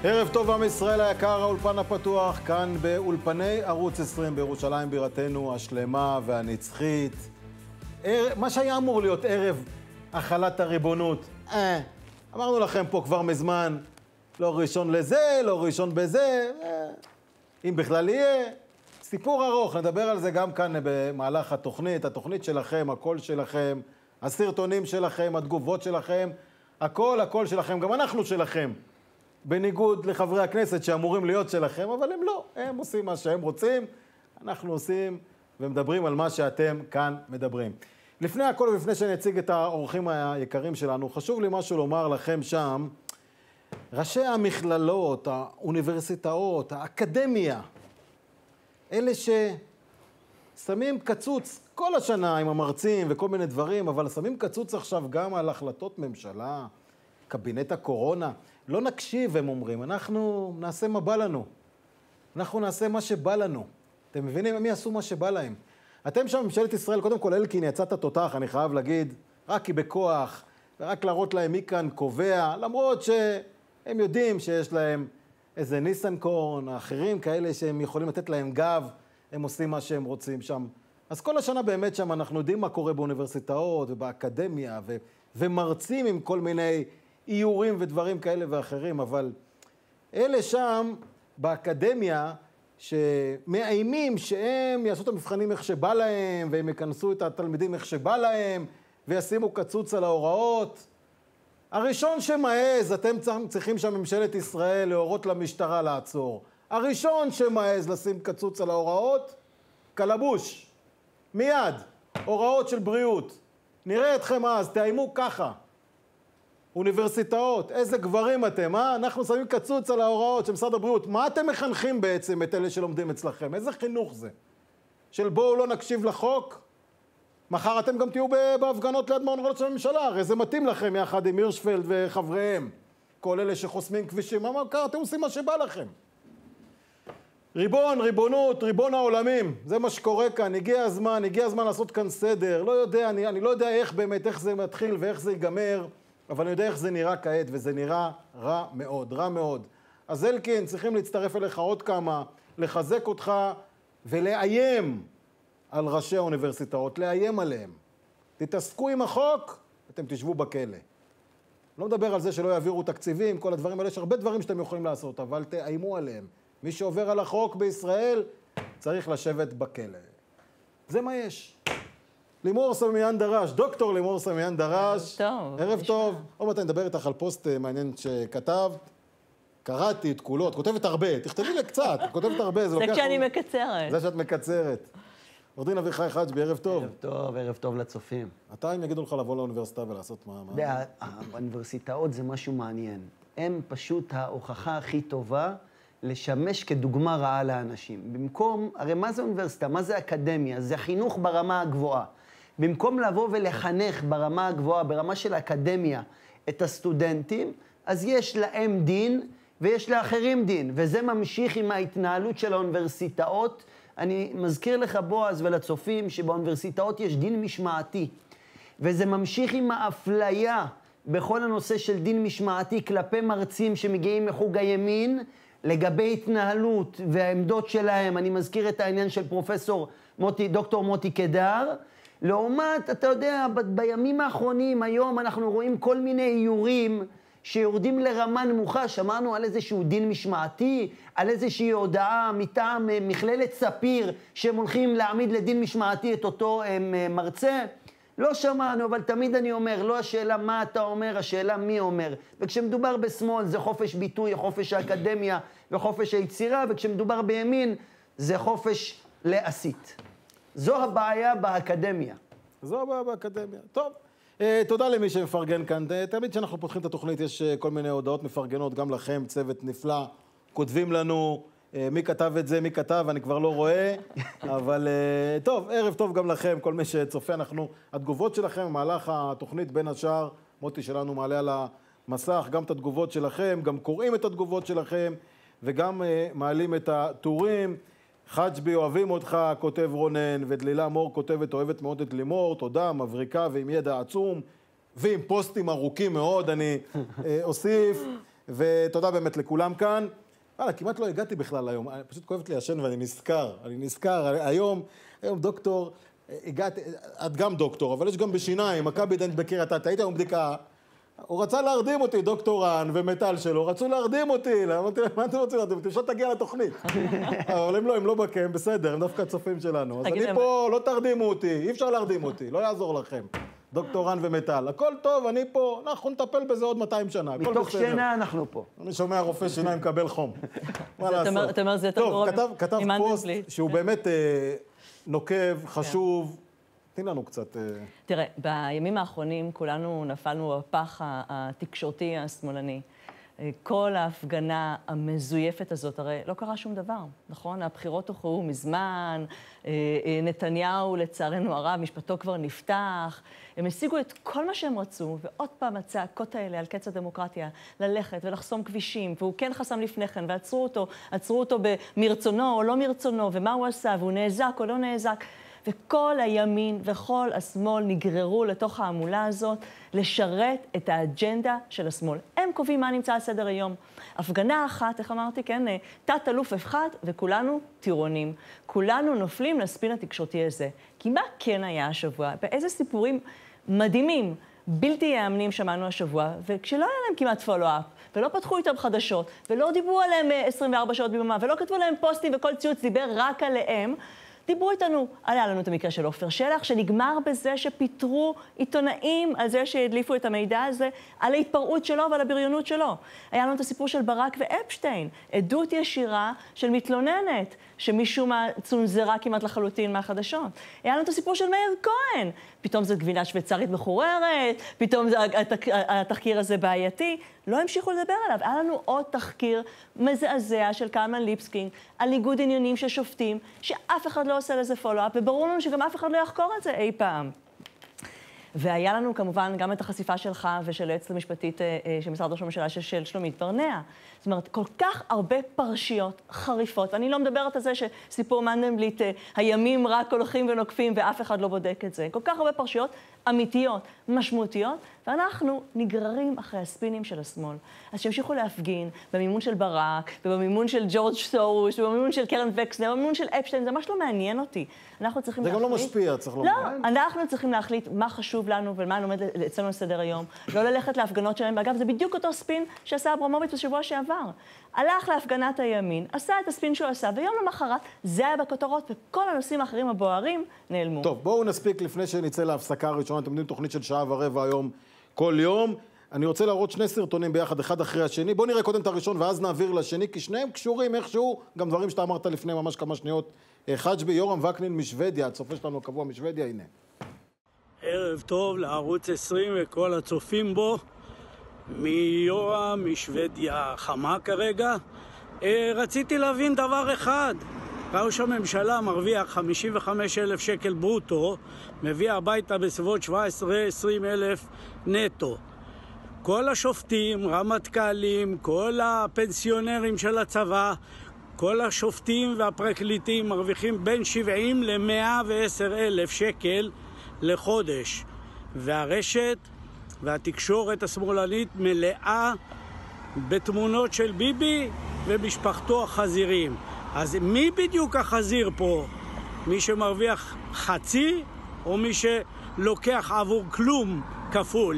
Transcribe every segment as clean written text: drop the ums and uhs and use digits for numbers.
ערב טוב עם ישראל היקר, האולפן הפתוח, כאן באולפני ערוץ 20 בירושלים בירתנו השלמה והנצחית. מה שהיה אמור להיות ערב החלת הריבונות. אמרנו לכם פה כבר מזמן, לא ראשון לזה, לא ראשון בזה, אם בכלל יהיה. סיפור ארוך, נדבר על זה גם כאן במהלך התוכנית שלכם, הקול שלכם, הסרטונים שלכם, התגובות שלכם, הכל שלכם, גם אנחנו שלכם. בניגוד לחברי הכנסת שאמורים להיות שלכם, אבל הם לא. הם עושים מה שהם רוצים, אנחנו עושים ומדברים על מה שאתם כאן מדברים. לפני הכל ולפני שאני אציג את האורחים היקרים שלנו, חשוב לי משהו לומר לכם שם. ראשי המכללות, האוניברסיטאות, האקדמיה, אלה ששמים קצוץ כל השנה עם המרצים וכל מיני דברים, אבל שמים קצוץ עכשיו גם על החלטות ממשלה, קבינט הקורונה. לא נקשיב, הם אומרים, אנחנו נעשה מה בא לנו. אנחנו נעשה מה שבא לנו. אתם מבינים? הם יעשו מה שבא להם. אתם שם, ממשלת ישראל, קודם כל אלקין יצאת תותח, אני חייב להגיד, רק כי בכוח, ורק להראות להם מי כאן קובע, למרות שהם יודעים שיש להם איזה ניסנקורן, האחרים כאלה שהם יכולים לתת להם גב, הם עושים מה שהם רוצים שם. אז כל השנה באמת שם אנחנו יודעים מה קורה באוניברסיטאות ובאקדמיה, ומרצים עם כל מיני איורים ודברים כאלה ואחרים, אבל אלה שם באקדמיה שמאיימים שהם יעשו את המבחנים איך שבא להם, והם יכנסו את התלמידים איך שבא להם, וישימו קצוץ על ההוראות. הראשון שמעז, אתם צריכים שממשלת ישראל להורות למשטרה לעצור. הראשון שמעז לשים קצוץ על ההוראות, קלבוש. מיד, הוראות של בריאות. נראה אתכם אז, תאיימו ככה. אוניברסיטאות, איזה גברים אתם, אנחנו שמים קצוץ על ההוראות של משרד הבריאות. מה אתם מחנכים בעצם את אלה שלומדים אצלכם? איזה חינוך זה? של בואו לא נקשיב לחוק? מחר אתם גם תהיו בהפגנות ליד מעון ראש הממשלה, הרי זה מתאים לכם יחד עם הירשפלד וחבריהם. כל אלה שחוסמים כבישים, מה קרה? אתם עושים מה שבא לכם. ריבונות, ריבון העולמים, זה מה שקורה כאן, הגיע הזמן לעשות כאן סדר. לא יודע, אני לא יודע איך באמת, איך זה מתחיל ואיך זה ייגמר, אבל אני יודע איך זה נראה כעת, וזה נראה רע מאוד, רע מאוד. אז אלקין, צריכים להצטרף אליך עוד כמה, לחזק אותך ולאיים על ראשי האוניברסיטאות, לאיים עליהם. תתעסקו עם החוק, אתם תשבו בכלא. לא מדבר על זה שלא יעבירו תקציבים, כל הדברים האלה, יש הרבה דברים שאתם יכולים לעשות, אבל תאיימו עליהם. מי שעובר על החוק בישראל צריך לשבת בכלא. זה מה יש. לימור סמיאן דרש, דוקטור לימור סמיאן דרש. טוב. ערב טוב. עוד מעט אני מדבר איתך על פוסט מעניין שכתבת. קראתי את כולו, את כותבת הרבה, תכתבי לי קצת, את כותבת הרבה. זה כשאני מקצרת. זה שאת מקצרת. עורך דין אביחי חג'בי, ערב טוב. ערב טוב לצופים. מתי הם יגידו לך לבוא לאוניברסיטה ולעשות מה? האוניברסיטאות זה משהו מעניין. הם פשוט ההוכחה הכי טובה לשמש כדוגמה רעה לאנשים. במקום, הרי מה זה אוניברסיטה? מה זה אקדמיה? זה חינוך ברמה הגבוהה. במקום לבוא ולחנך ברמה הגבוהה, ברמה של אקדמיה, את הסטודנטים, אז יש להם דין ויש לאחרים דין. וזה ממשיך עם ההתנהלות של האוניברסיטאות. אני מזכיר לך בועז ולצופים שבאוניברסיטאות יש דין משמעתי. וזה ממשיך עם האפליה בכל הנושא של דין משמעתי כלפי מרצים שמגיעים מחוג הימין, לגבי התנהלות והעמדות שלהם. אני מזכיר את העניין של דוקטור מוטי קדר. לעומת, אתה יודע, בימים האחרונים, היום אנחנו רואים כל מיני איורים שיורדים לרמה נמוכה. שמענו על איזשהו דין משמעתי, על איזושהי הודעה מטעם מכללת ספיר, שהם הולכים להעמיד לדין משמעתי את אותו מרצה. לא שמענו, אבל תמיד אני אומר, לא השאלה מה אתה אומר, השאלה מי אומר. וכשמדובר בשמאל זה חופש ביטוי, חופש האקדמיה וחופש היצירה, וכשמדובר בימין זה חופש להסית. זו הבעיה באקדמיה. זו הבעיה באקדמיה. טוב, תודה למי שמפרגן כאן. תמיד כשאנחנו פותחים את התוכנית יש כל מיני הודעות מפרגנות, גם לכם, צוות נפלא. כותבים לנו מי כתב את זה, מי כתב, אני כבר לא רואה, אבל טוב, ערב טוב גם לכם, כל מי שצופה. התגובות שלכם במהלך התוכנית בין השאר, מוטי שלנו מעלה על המסך, גם את התגובות שלכם, גם קוראים את התגובות שלכם, וגם מעלים את הטורים. חג'בי, אוהבים אותך, כותב רונן, ודלילה מור כותבת, אוהבת מאוד את לימור, תודה, מבריקה ועם ידע עצום, ועם פוסטים ארוכים מאוד, אני אוסיף, ותודה באמת לכולם כאן. כמעט לא הגעתי בכלל היום, פשוט כואבת לי השן ואני נזכר, היום דוקטור, הגעתי, את גם דוקטור, אבל יש גם בשיניים, מכבי דנט בקריית אתא, הייתי היום בדיקה, הוא רצה להרדים אותי, דוקטור רן ומטל שלו, רצו להרדים אותי, אמרתי, מה אתם רוצים להרדים אותי? אפשר תגיע לתוכנית. אבל הם לא בקם, בסדר, הם דווקא הצופים שלנו. אז אני פה, לא תרדימו אותי, אי אפשר להרדים אותי, לא יעזור לכם. דוקטור רן ומטל, הכל טוב, אני פה, אנחנו נטפל בזה עוד 200 שנה, הכל בסדר. מתוך שינה אנחנו פה. אני שומע רופא שיניים מקבל חום. מה לעשות? אתה אומר, זה יותר גרוע כתב פוסט שהוא באמת נוקב, חשוב. תני לנו קצת... תראה, בימים האחרונים כולנו נפלנו בפח התקשורתי השמאלני. כל ההפגנה המזויפת הזאת, הרי לא קרה שום דבר, נכון? הבחירות הוכרעו מזמן, נתניהו לצערנו הרב, משפטו כבר נפתח, הם השיגו את כל מה שהם רצו, ועוד פעם הצעקות האלה על קץ הדמוקרטיה, ללכת ולחסום כבישים, והוא כן חסם לפני כן, ועצרו אותו מרצונו או לא מרצונו, ומה הוא עשה, והוא נאזק או לא נאזק. וכל הימין וכל השמאל נגררו לתוך העמולה הזאת לשרת את האג'נדה של השמאל. הם קובעים מה נמצא על סדר היום. הפגנה אחת, איך אמרתי, כן, תת אלוף אחד, וכולנו טירונים. כולנו נופלים לספין התקשורתי הזה. כי מה כן היה השבוע? באיזה סיפורים מדהימים, בלתי יאמנים שמענו השבוע, וכשלא היה להם כמעט פולו-אפ, ולא פתחו איתם חדשות, ולא דיברו עליהם 24 שעות ביממה, ולא כתבו להם פוסטים וכל ציוץ דיבר רק עליהם, דיברו איתנו, היה לנו את המקרה של עופר שלח, שנגמר בזה שפיטרו עיתונאים על זה שהדליפו את המידע הזה, על ההתפרעות שלו ועל הבריונות שלו. היה לנו את הסיפור של ברק ואפשטיין, עדות ישירה של מתלוננת, שמשום מה צונזרה כמעט לחלוטין מהחדשות. היה לנו את הסיפור של מאיר כהן, פתאום זו גבינה שוויצרית מחוררת, פתאום התחקיר הזה בעייתי. לא המשיכו לדבר עליו. היה לנו עוד תחקיר מזעזע של קלמן ליבסקינד על ניגוד עניינים של שופטים, שאף אחד לא עושה לזה פולו-אפ, וברור לנו שגם אף אחד לא יחקור את זה אי פעם. והיה לנו כמובן גם את החשיפה שלך ושל היועצת המשפטית של משרד ראש הממשלה של שלומית ברנע. זאת אומרת, כל כך הרבה פרשיות חריפות, ואני לא מדברת על זה שסיפור מנדלבליט, הימים רק הולכים ונוקפים ואף אחד לא בודק את זה. כל כך הרבה פרשיות אמיתיות, משמעותיות, ואנחנו נגררים אחרי הספינים של השמאל. אז שימשיכו להפגין במימון של ברק, ובמימון של ג'ורג' סורוס, ובמימון של קרן וקסנר, ובמימון של אפשטיין, זה ממש לא מעניין אותי. אנחנו צריכים להחליט... זה גם לא משפיע, צריך לומר. לא, אנחנו צריכים להחליט מה חשוב לנו ומה עומד אצלנו לסדר היום. לא ללכת להפגנות שלהם. ואגב, זה בדיוק אותו ספין שעשה אברמוביץ' בשבוע שעבר. הלך להפגנת הימין, עשה את הספין שהוא עשה, ויום למחרת זה היה בכותרות, וכל הנושאים האחרים הבוערים נעלמו. טוב, בואו נספיק לפני שנצא להפסקה הראשונה. אתם יודעים, תוכנית של שעה ורבע היום כל יום. אני רוצה להראות שני סרטונים ביחד, אחד אחרי השני. בואו נראה קודם את הראשון ואז נעביר לשני, כי שניהם קשורים איכשהו, גם דברים שאתה אמרת לפני ממש כמה שניות. חג'בי, יורם וקנין משוודיה, הצופה שלנו הקבוע משוודיה, הנה. ערב טוב לערוץ 20 וכל הצופים בו. מיורם משוודיה חמה כרגע. רציתי להבין דבר אחד. ראש הממשלה מרוויח 55,000 שקל ברוטו, מביא הביתה בסביבות 17-20 אלף נטו. כל השופטים, רמטכ"לים, כל הפנסיונרים של הצבא, כל השופטים והפרקליטים מרוויחים בין 70 ל-110 אלף שקל לחודש. והרשת והתקשורת השמאלנית מלאה בתמונות של ביבי ומשפחתו החזירים. אז מי בדיוק החזיר פה? מי שמרוויח חצי או מי שלוקח עבור כלום כפול?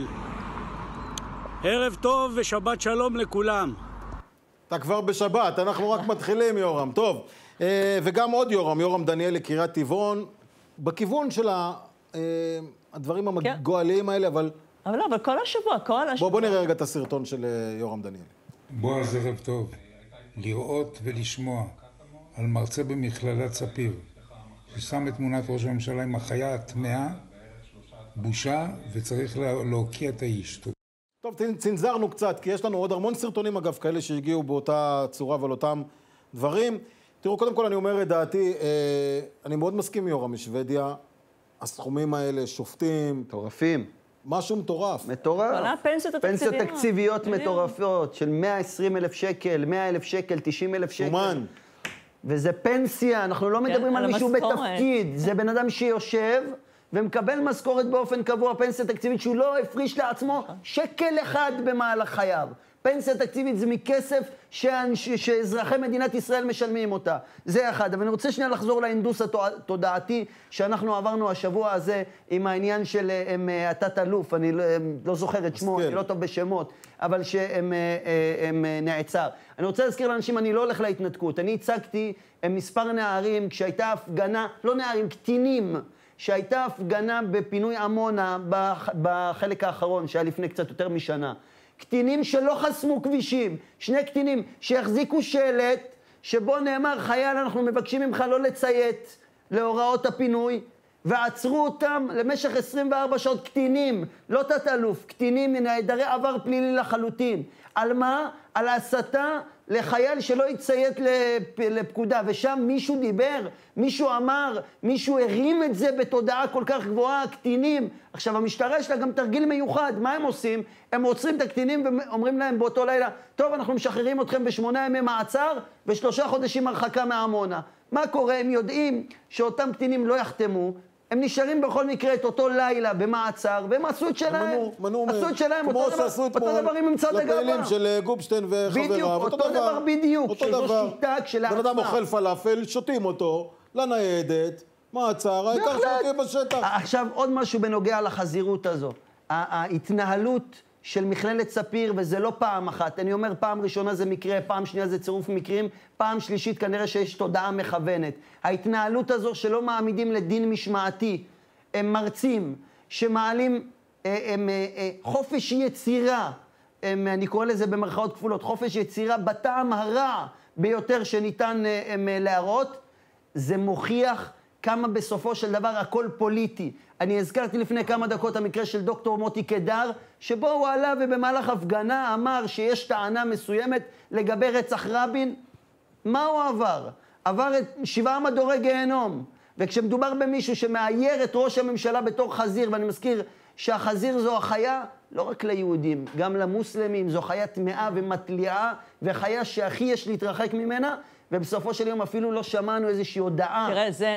ערב טוב ושבת שלום לכולם. אתה כבר בשבת, אנחנו רק מתחילים, יורם. טוב, וגם עוד יורם דניאל לקריית טבעון, בכיוון של הדברים הגואליים האלה, אבל כל השבוע, בוא נראה רגע את הסרטון של יורם דניאל. בועז, ערב טוב. לראות ולשמוע על מרצה במכללת ספיר, ששם את תמונת ראש הממשלה עם החיה הטמאה, בושה, וצריך להוקיע את האיש. טוב, צנזרנו קצת, כי יש לנו עוד המון סרטונים, אגב, כאלה שהגיעו באותה צורה ועל אותם דברים. תראו, קודם כל אני אומר את דעתי, אני מאוד מסכים יורם משוודיה, הסכומים האלה, שופטים. מטורפים. משהו מטורף. מטורף. פנסיות תקציביות מטורפות של 120,000 שקל, 100,000 שקל, 90,000 שקל. שומן. וזה פנסיה, אנחנו לא מדברים על מישהו בתפקיד. זה בן אדם שיושב ומקבל משכורת באופן קבוע, פנסיה תקציבית שהוא לא הפריש לעצמו שקל אחד במהלך חייו. פנסיה תקציבית זה מכסף שאזרחי מדינת ישראל משלמים אותה. זה אחד. אבל אני רוצה שנייה לחזור להינדוס התודעתי שאנחנו עברנו השבוע הזה עם העניין של התת-אלוף, אני לא זוכר את שמו, אני לא טוב בשמות, אבל שהם נעצר. אני רוצה להזכיר לאנשים, אני לא הולך להתנתקות. אני הצגתי מספר נערים כשהייתה הפגנה, לא נערים, קטינים, שהייתה הפגנה בפינוי עמונה בחלק האחרון, שהיה לפני קצת יותר משנה. קטינים שלא חסמו כבישים, 2 קטינים שיחזיקו שלט, שבו נאמר, חייל, אנחנו מבקשים ממך לא לציית להוראות הפינוי, ועצרו אותם למשך 24 שעות. קטינים, לא תת-אלוף, קטינים נעדרי עבר פלילי לחלוטין. על מה? על הסתה לחייל שלא יציית לפקודה, ושם מישהו דיבר, מישהו אמר, מישהו הרים את זה בתודעה כל כך גבוהה, קטינים. עכשיו, המשטרה יש לה גם תרגיל מיוחד. מה הם עושים? הם עוצרים את הקטינים ואומרים להם באותו לילה, טוב, אנחנו משחררים אתכם ב8 ימי מעצר ו3 חודשים הרחקה מעמונה. מה קורה? הם יודעים שאותם קטינים לא יחתמו, הם נשארים בכל מקרה את אותו לילה במעצר, והם עשו את שלהם. עשו את שלהם, כמו שעשו אותו דבר עם מצד הגאווה. לפעילים של גופשטיין וחבריו. בדיוק, אותו דבר בדיוק. אותו דבר. שיטה כשלעצמה. בן אדם אוכל פלאפל, שותים אותו, לניידת, מעצר, העיקר שותים בשטח. עכשיו, עוד משהו בנוגע לחזירות הזו. ההתנהלות של מכללת ספיר, וזה לא פעם אחת. אני אומר, פעם ראשונה זה מקרה, פעם שנייה זה צירוף מקרים, פעם שלישית כנראה שיש תודעה מכוונת. ההתנהלות הזו שלא מעמידים לדין משמעתי, הם מרצים שמעלים חופש יצירה, אני קורא לזה במרכאות כפולות, חופש יצירה בטעם הרע ביותר שניתן להראות, זה מוכיח כמה בסופו של דבר הכל פוליטי. אני הזכרתי לפני כמה דקות המקרה של דוקטור מוטי קדר, שבו הוא עלה ובמהלך הפגנה אמר שיש טענה מסוימת לגבי רצח רבין. מה הוא עבר? עבר את 7 מדורי גיהנום. וכשמדובר במישהו שמאייר את ראש הממשלה בתור חזיר, ואני מזכיר שהחזיר זו החיה, לא רק ליהודים, גם למוסלמים, זו חיה טמאה ומטליעה, וחיה שהכי יש להתרחק ממנה, ובסופו של יום אפילו לא שמענו איזושהי הודעה. תראה, זה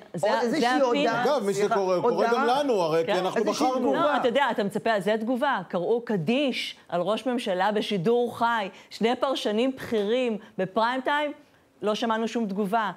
הפין. אגב, מי שקורא, קורא גם לנו, הרי כי אנחנו בחרנו. לא, אתה יודע, אתה מצפה, זה התגובה. קראו קדיש על ראש ממשלה בשידור חי, 2 פרשנים בכירים בפריים טיים, לא שמענו שום תגובה.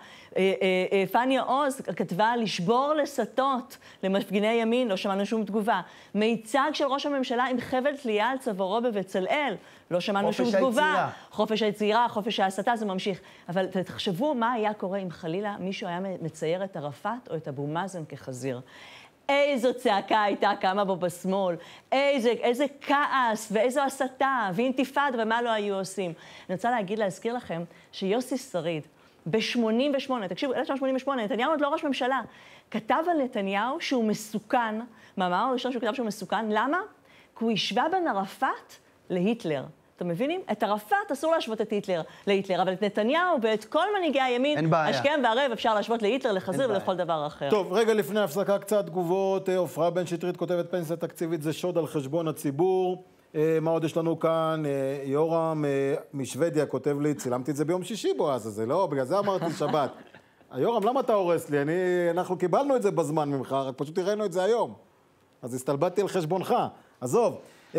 פניה עוז כתבה לשבור לסתות למפגיני ימין, לא שמענו שום תגובה. מיצג של ראש הממשלה עם חבל תלייה על צווארו בבצלאל, לא שמענו שום תגובה. חופש היצירה, חופש ההסתה, זה ממשיך. אבל תחשבו מה היה קורה אם חלילה מישהו היה מצייר את ערפאת או את אבו מאזן כחזיר. איזו צעקה הייתה קמה בו בשמאל, איזה כעס ואיזו הסתה ואינתיפאדה ומה לא היו עושים. אני רוצה להזכיר לכם שיוסי שריד, ב-88, תקשיבו, 1988, נתניהו עוד לא ראש ממשלה, כתב על נתניהו שהוא מסוכן, מאמר הראשון שהוא כתב שהוא מסוכן, למה? כי הוא השווה בין ערפאת להיטלר. אתם מבינים? את ערפאת אסור להשוות את היטלר להיטלר, אבל את נתניהו ואת כל מנהיגי הימין, השכם והערב אפשר להשוות להיטלר, לחזיר ולכל דבר אחר. טוב, רגע לפני הפסקה קצת תגובות. עופרה בן שטרית כותבת פנסיה תקציבית זה שוד על חשבון הציבור. מה עוד יש לנו כאן? יורם משוודיה כותב לי, צילמתי את זה ביום שישי בועז הזה, לא? בגלל זה אמרתי שבת. יורם, למה אתה הורס לי? אנחנו קיבלנו את זה בזמן ממך, רק פשוט הראינו את זה היום. אז הסתלבטתי על חשבונך. עזוב.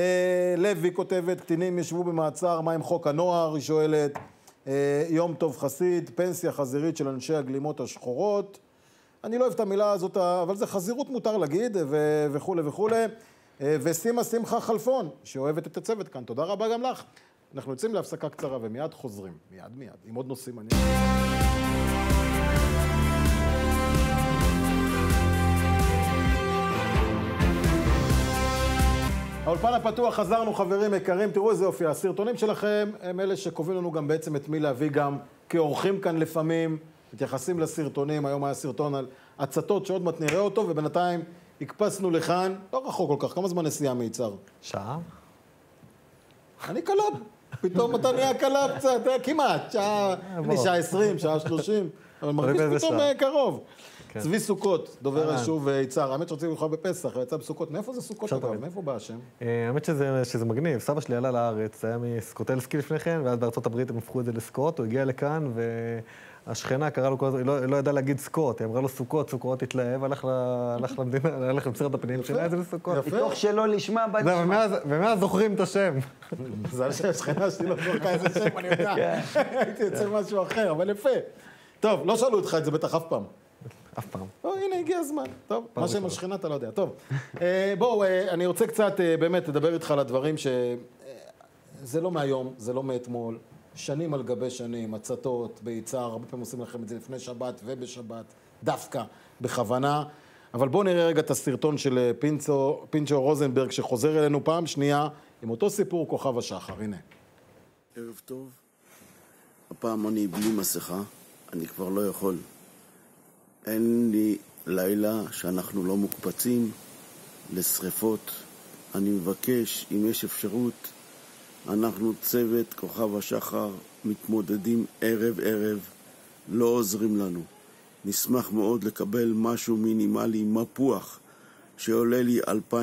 לוי כותבת, קטינים ישבו במעצר, מה עם חוק הנוער? היא שואלת. יום טוב חסיד, פנסיה חזירית של אנשי הגלימות השחורות. אני לא אוהב את המילה הזאת, אבל זה חזירות מותר להגיד, וכו' וכו'. וסימה שמחה חלפון, שאוהבת את הצוות כאן. תודה רבה גם לך. אנחנו יוצאים להפסקה קצרה ומיד חוזרים. מיד, עם עוד נושאים מעניינים. האולפן הפתוח, חזרנו חברים יקרים, תראו איזה יופי, הסרטונים שלכם הם אלה שקובעים לנו גם בעצם את מי להביא גם כאורחים כאן לפעמים, מתייחסים לסרטונים, היום היה סרטון על הצתות שעוד מעט נראה אותו, ובינתיים הקפצנו לכאן, לא רחוק כל כך, כמה זמן נסיעה מיצר? שעה? אני קלב, פתאום אתה נהיה קלב קצת, כמעט, שעה 20, שעה 30, אבל מרגיש פתאום קרוב. צבי סוכות, דובר היישוב יצהר. האמת שרציתי לך בפסח, יצא בסוכות. מאיפה זה סוכות אגב? מאיפה בא השם? האמת שזה מגניב. סבא שלי עלה לארץ, היה מסקוטלסקי לפני כן, ואז בארצות הברית הם הפכו את זה לסקוט, הוא הגיע לכאן, השכנה קראה לו כל הזמן, היא לא ידעה להגיד סוכות, היא אמרה לו סוכות, סוכות התלהב, הלך למדינה, הלך למשרד הפנים, שינה את זה לסוכות. מתוך שלא לשמה, בא זהו, ומאז זוכרים את השם. מזל שהשכנה שלי לא זוכרת איזה שם, אני יודע. הייתי יוצא משהו אחר, אבל יפה. טוב, לא שאלו אותך את זה בטח אף פעם. אף פעם. הנה, הגיע הזמן. טוב, מה שם השכנה אתה לא יודע. טוב, בואו, אני רוצה קצת באמת לדבר איתך על הדברים זה לא מהיום, זה לא מאתמול. שנים על גבי שנים, הצתות, ביצר, הרבה פעמים עושים לכם את זה לפני שבת ובשבת, דווקא, בכוונה. אבל בואו נראה רגע את הסרטון של פינצ'ו רוזנברג, שחוזר אלינו פעם שנייה, עם אותו סיפור כוכב השחר. הנה. ערב טוב. הפעם אני בלי מסכה, אני כבר לא יכול. אין לי לילה שאנחנו לא מוקפצים לשריפות. אני מבקש, אם יש אפשרות, אנחנו צוות כוכב השחר מתמודדים ערב, לא עוזרים לנו. נשמח מאוד לקבל משהו מינימלי, מפוח, שעולה לי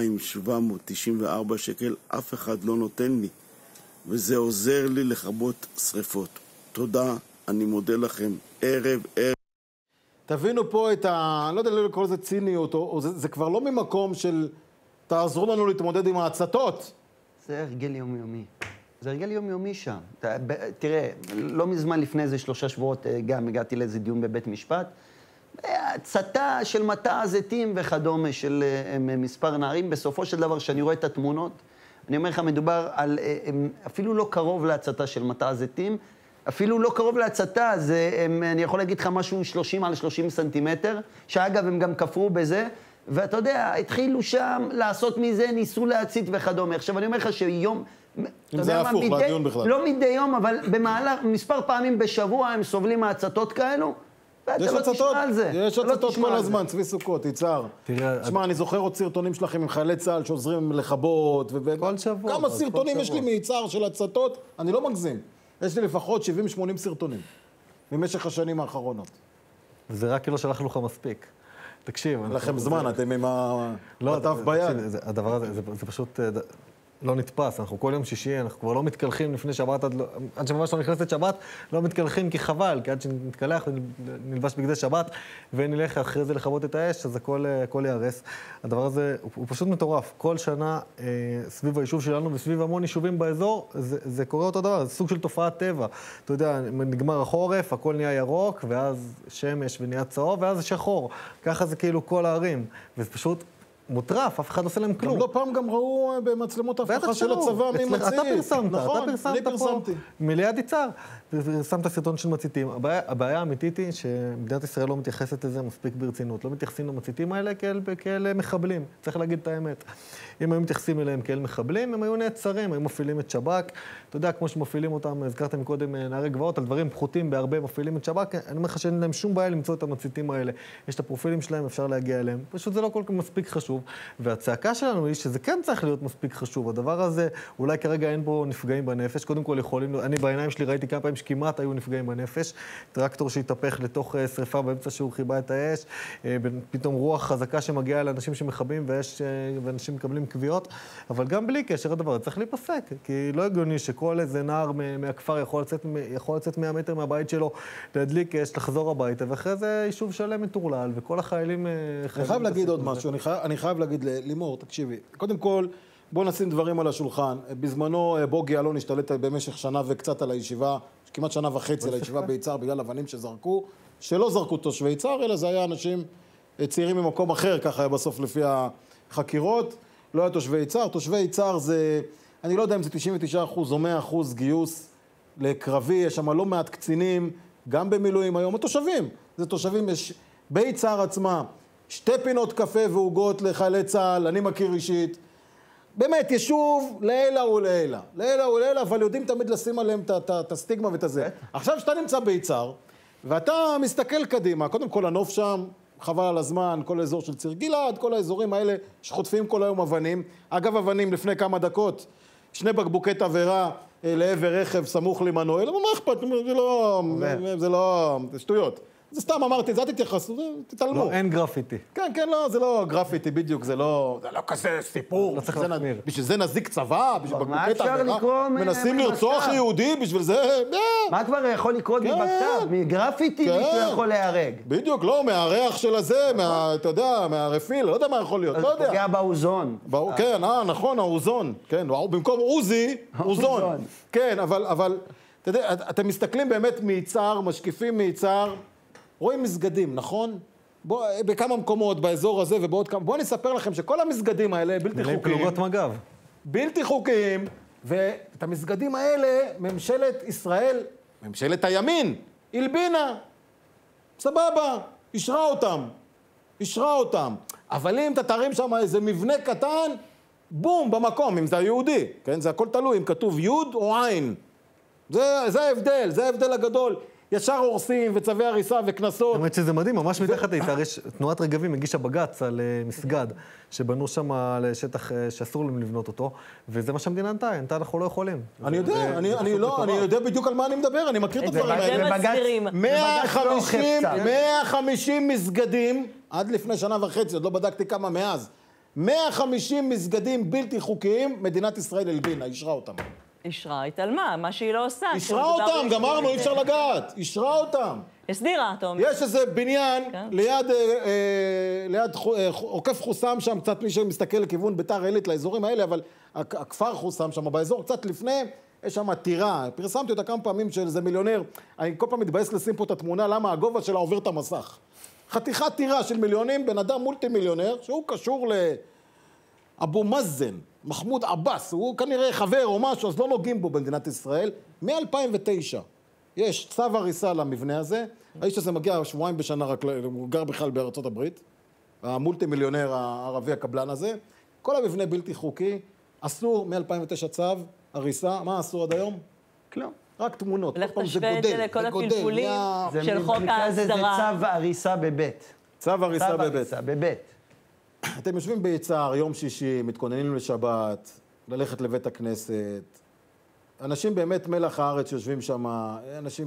2,794 שקל, אף אחד לא נותן לי, וזה עוזר לי לכבות שריפות. תודה, אני מודה לכם, ערב. תבינו פה את אני לא יודע לקרוא לזה ציניות, זה כבר לא ממקום של תעזרו לנו להתמודד עם ההצתות. זה הרגל יומיומי. זה הרגל יומיומי שם. תראה, לא מזמן לפני איזה 3 שבועות גם הגעתי לאיזה דיון בבית משפט. הצתה של מטע הזיתים וכדומה של מספר נערים. בסופו של דבר, כשאני רואה את התמונות, אני אומר לך, מדובר על אפילו לא קרוב להצתה של מטע הזיתים, אפילו לא קרוב להצתה, אני יכול להגיד לך משהו 30 על 30 סנטימטר, שאגב הם גם כפרו בזה, ואתה יודע, התחילו שם לעשות מזה, ניסו להצית וכדומה. עכשיו אני אומר לך שיום... אם זה הפוך, לדיון בכלל. לא מדי יום, אבל במהלך, מספר פעמים בשבוע הם סובלים מהצתות כאלו, ואתה לא תשמע על זה. יש הצתות כל הזמן, צבי סוכות, יצהר. תשמע, אני זוכר עוד סרטונים שלכם עם חיילי צה"ל שעוזרים לכבות, כל שבוע. כמה סרטונים יש לי מיצהר של הצתות, אני לא מגזים. יש לי לפחות 70-80 סרטונים, במשך השנים האחרונות. וזה רק כי לא שלחנו לך מספיק. תקשיב. לכם זמן, אתם עם המטף ביד. הדבר הזה, זה פשוט לא נתפס. אנחנו כל יום שישי, אנחנו כבר לא מתקלחים לפני שבת, עד שממש לא נכנסת שבת, לא מתקלחים כי חבל, כי עד שנתקלח ונלבש בגדי שבת, ונלך אחרי זה לכבות את האש, אז הכל יערס. הדבר הזה הוא פשוט מטורף. כל שנה סביב היישוב שלנו וסביב המון יישובים באזור, זה קורה אותו דבר, זה סוג של תופעת טבע. אתה יודע, נגמר החורף, הכל נהיה ירוק, ואז שמש ונהיה צהוב, ואז זה שחור. ככה זה כאילו כל הערים, וזה פשוט מוטרף, אף אחד לא עושה להם כלום. גם לא פעם גם ראו במצלמות ההבטחה של הצבא מי מצית. אתה פרסמת, נכון, אני פרסמתי. מליד יצהר, פרסמת סרטון של מציתים. הבעיה האמיתית היא שמדינת ישראל לא מתייחסת לזה מספיק ברצינות. לא מתייחסים למציתים האלה כאל מחבלים. צריך להגיד את האמת. אם היו מתייחסים אליהם כאל מחבלים, הם היו נעצרים, היו מפעילים את שב"כ. אתה יודע, כמו שמפעילים אותם, הזכרתם קודם נערי גבעות, על דברים פחותים בהרבה מפעילים את שב"כ. אני אומר לך שאין להם שום בעיה למצוא את המציתים האלה. יש את הפרופילים שלהם, אפשר להגיע אליהם. פשוט זה לא כל כך מספיק חשוב. והצעקה שלנו היא שזה כן צריך להיות מספיק חשוב. הדבר הזה, אולי כרגע אין בו נפגעים בנפש. קודם כל יכולים, אני בעיניים שלי ראיתי כמה פעמים שכמעט היו נפגעים בנפש. טרקטור שהתהפך לתוך שריפה באמצע שהוא חיבה את האש. פתאום רוח חזקה שמגיעה לאנשים שמכבים ואנשים מקבלים קביעות. אבל גם בלי קשר הדבר צריך להיפסק. כי לא הגיוני שכל איזה נער מהכפר יכול לצאת 100 מטר מהבית שלו, להדליק אש, לחזור הביתה, ואחרי זה יישוב שלם מטורלל, וכל החיילים... אני חייב להגיד עוד משהו, אני חייב להגיד לימור, תקשיבי. קודם כל, בואו נשים דברים על השולחן. בזמנו בוגי אלון השתלט במשך שנה וקצת על הישיבה, כמעט שנה וחצי על הישיבה ביצהר, בגלל אבנים שזרקו, שלא זרקו תושבי יצהר, אלא זה היה אנשים צעירים ממקום אחר, ככה היה בסוף לפי החקירות. לא היה תושבי יצהר. תושבי יצהר זה, אני לא יודע אם זה 99% או 100% גיוס לקרבי, יש שם לא מעט קצינים, גם במילואים היום, התושבים. זה תושבים, יש ביצהר עצמה, 2 פינות קפה ועוגות לחיילי צה"ל, אני מכיר אישית. באמת, יישוב לעילה ולעילה. לעילה ולעילה, אבל יודעים תמיד לשים עליהם את הסטיגמה ואת הזה. עכשיו שאתה נמצא ביצהר, ואתה מסתכל קדימה, קודם כל הנוף שם, חבל על הזמן, כל האזור של ציר גלעד, כל האזורים האלה שחוטפים כל היום אבנים. אגב, אבנים לפני כמה דקות, 2 בקבוקי תבערה לעבר רכב סמוך למנואל, אבל מה אכפת? זה לא, זה שטויות. זה סתם אמרתי, זה אל תתייחסו, תתעלמו. לא, אין גרפיטי. כן, כן, לא, זה לא גרפיטי בדיוק, זה לא כזה סיפור. לא צריך להחמיר. בשביל זה נזיק צבא, בשביל מה בקבוקי אפשר תבערה. לקרוא מנסים לרצוח יהודי, בשביל זה... מה כבר יכול לקרות מבכתב? מגרפיטי מישהו יכול להיהרג. בדיוק, לא, מהריח של הזה, אתה יודע, מהרפיל, לא יודע מה יכול להיות, לא יודע. פוגע באוזון. כן, נכון, האוזון. כן, במקום עוזי, אוזון. כן, אבל, אתה יודע, אתם מסתכלים באמת מיצר, משקיפים מיצר, רואים מסגדים, נכון? בכמה מקומות באזור הזה ובעוד כמה... בואו נספר לכם שכל המסגדים האלה בלתי חוקיים. פלוגות מג"ב. בלתי חוקיים, ואת המסגדים האלה ממשלת ישראל, ממשלת הימין, הלבינה. סבבה, אישרה אותם. אבל אם אתה תרים שם איזה מבנה קטן, בום, במקום, אם זה היהודי. כן, זה הכל תלוי, אם כתוב יוד או עין. זה ההבדל, זה ההבדל הגדול. ישר הורסים וצווי הריסה וכנסות. האמת שזה מדהים, ממש מתחת ליצהר יש תנועת רגבים הגישה בג"ץ על מסגד, שבנו שם לשטח שאסור להם לבנות אותו, וזה מה שהמדינה ענתה, אנחנו לא יכולים. אני יודע, אני יודע בדיוק על מה אני מדבר, אני מכיר את הדברים האלה. מסבירים. 150 מסגדים, עד לפני שנה וחצי, עוד לא בדקתי כמה מאז, 150 מסגדים בלתי חוקיים, מדינת ישראל הלבינה, אישרה אותם. אישרה, התעלמה, מה שהיא לא עושה. אישרה אותם, גמרנו, אי אפשר לגעת. אישרה אותם. הסדירה, אתה אומר. יש איזה בניין ליד עוקף חוסם שם, קצת מי שמסתכל לכיוון ביתר עילית לאזורים האלה, אבל הכפר חוסם שם באזור, קצת לפני, יש שם טירה. פרסמתי אותה כמה פעמים של איזה מיליונר. אני כל פעם מתבאס לשים פה את התמונה, למה הגובה שלה עובר את המסך. חתיכת טירה של מיליונים, בן אדם מולטי מיליונר, שהוא קשור לאבו מאזן. מחמוד עבאס, הוא כנראה חבר או משהו, אז לא נוגעים בו במדינת ישראל. מ-2009 יש צו הריסה למבנה הזה, האיש הזה מגיע שבועיים בשנה, הוא גר בכלל בארצות הברית, המולטי מיליונר הערבי הקבלן הזה, כל המבנה בלתי חוקי, אסור מ-2009 צו הריסה, מה אסור עד היום? כלום. רק תמונות, לך תשווה את זה לכל הפלפולים של חוק ההסדרה. זה צו הריסה בבית. צו הריסה בבית. אתם יושבים ביצהר, יום שישי, מתכוננים לשבת, ללכת לבית הכנסת. אנשים באמת מלח הארץ שיושבים שם, אנשים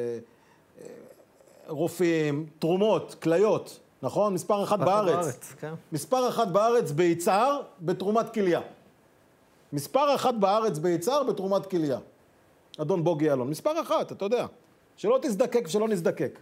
רופאים, תרומות, כליות, נכון? מספר אחד בארץ. כן. מספר אחד בארץ ביצהר בתרומת כליה. מספר אחד בארץ ביצהר בתרומת כליה. אדון בוגי אלון. מספר אחת, אתה יודע. שלא תזדקק ושלא נזדקק.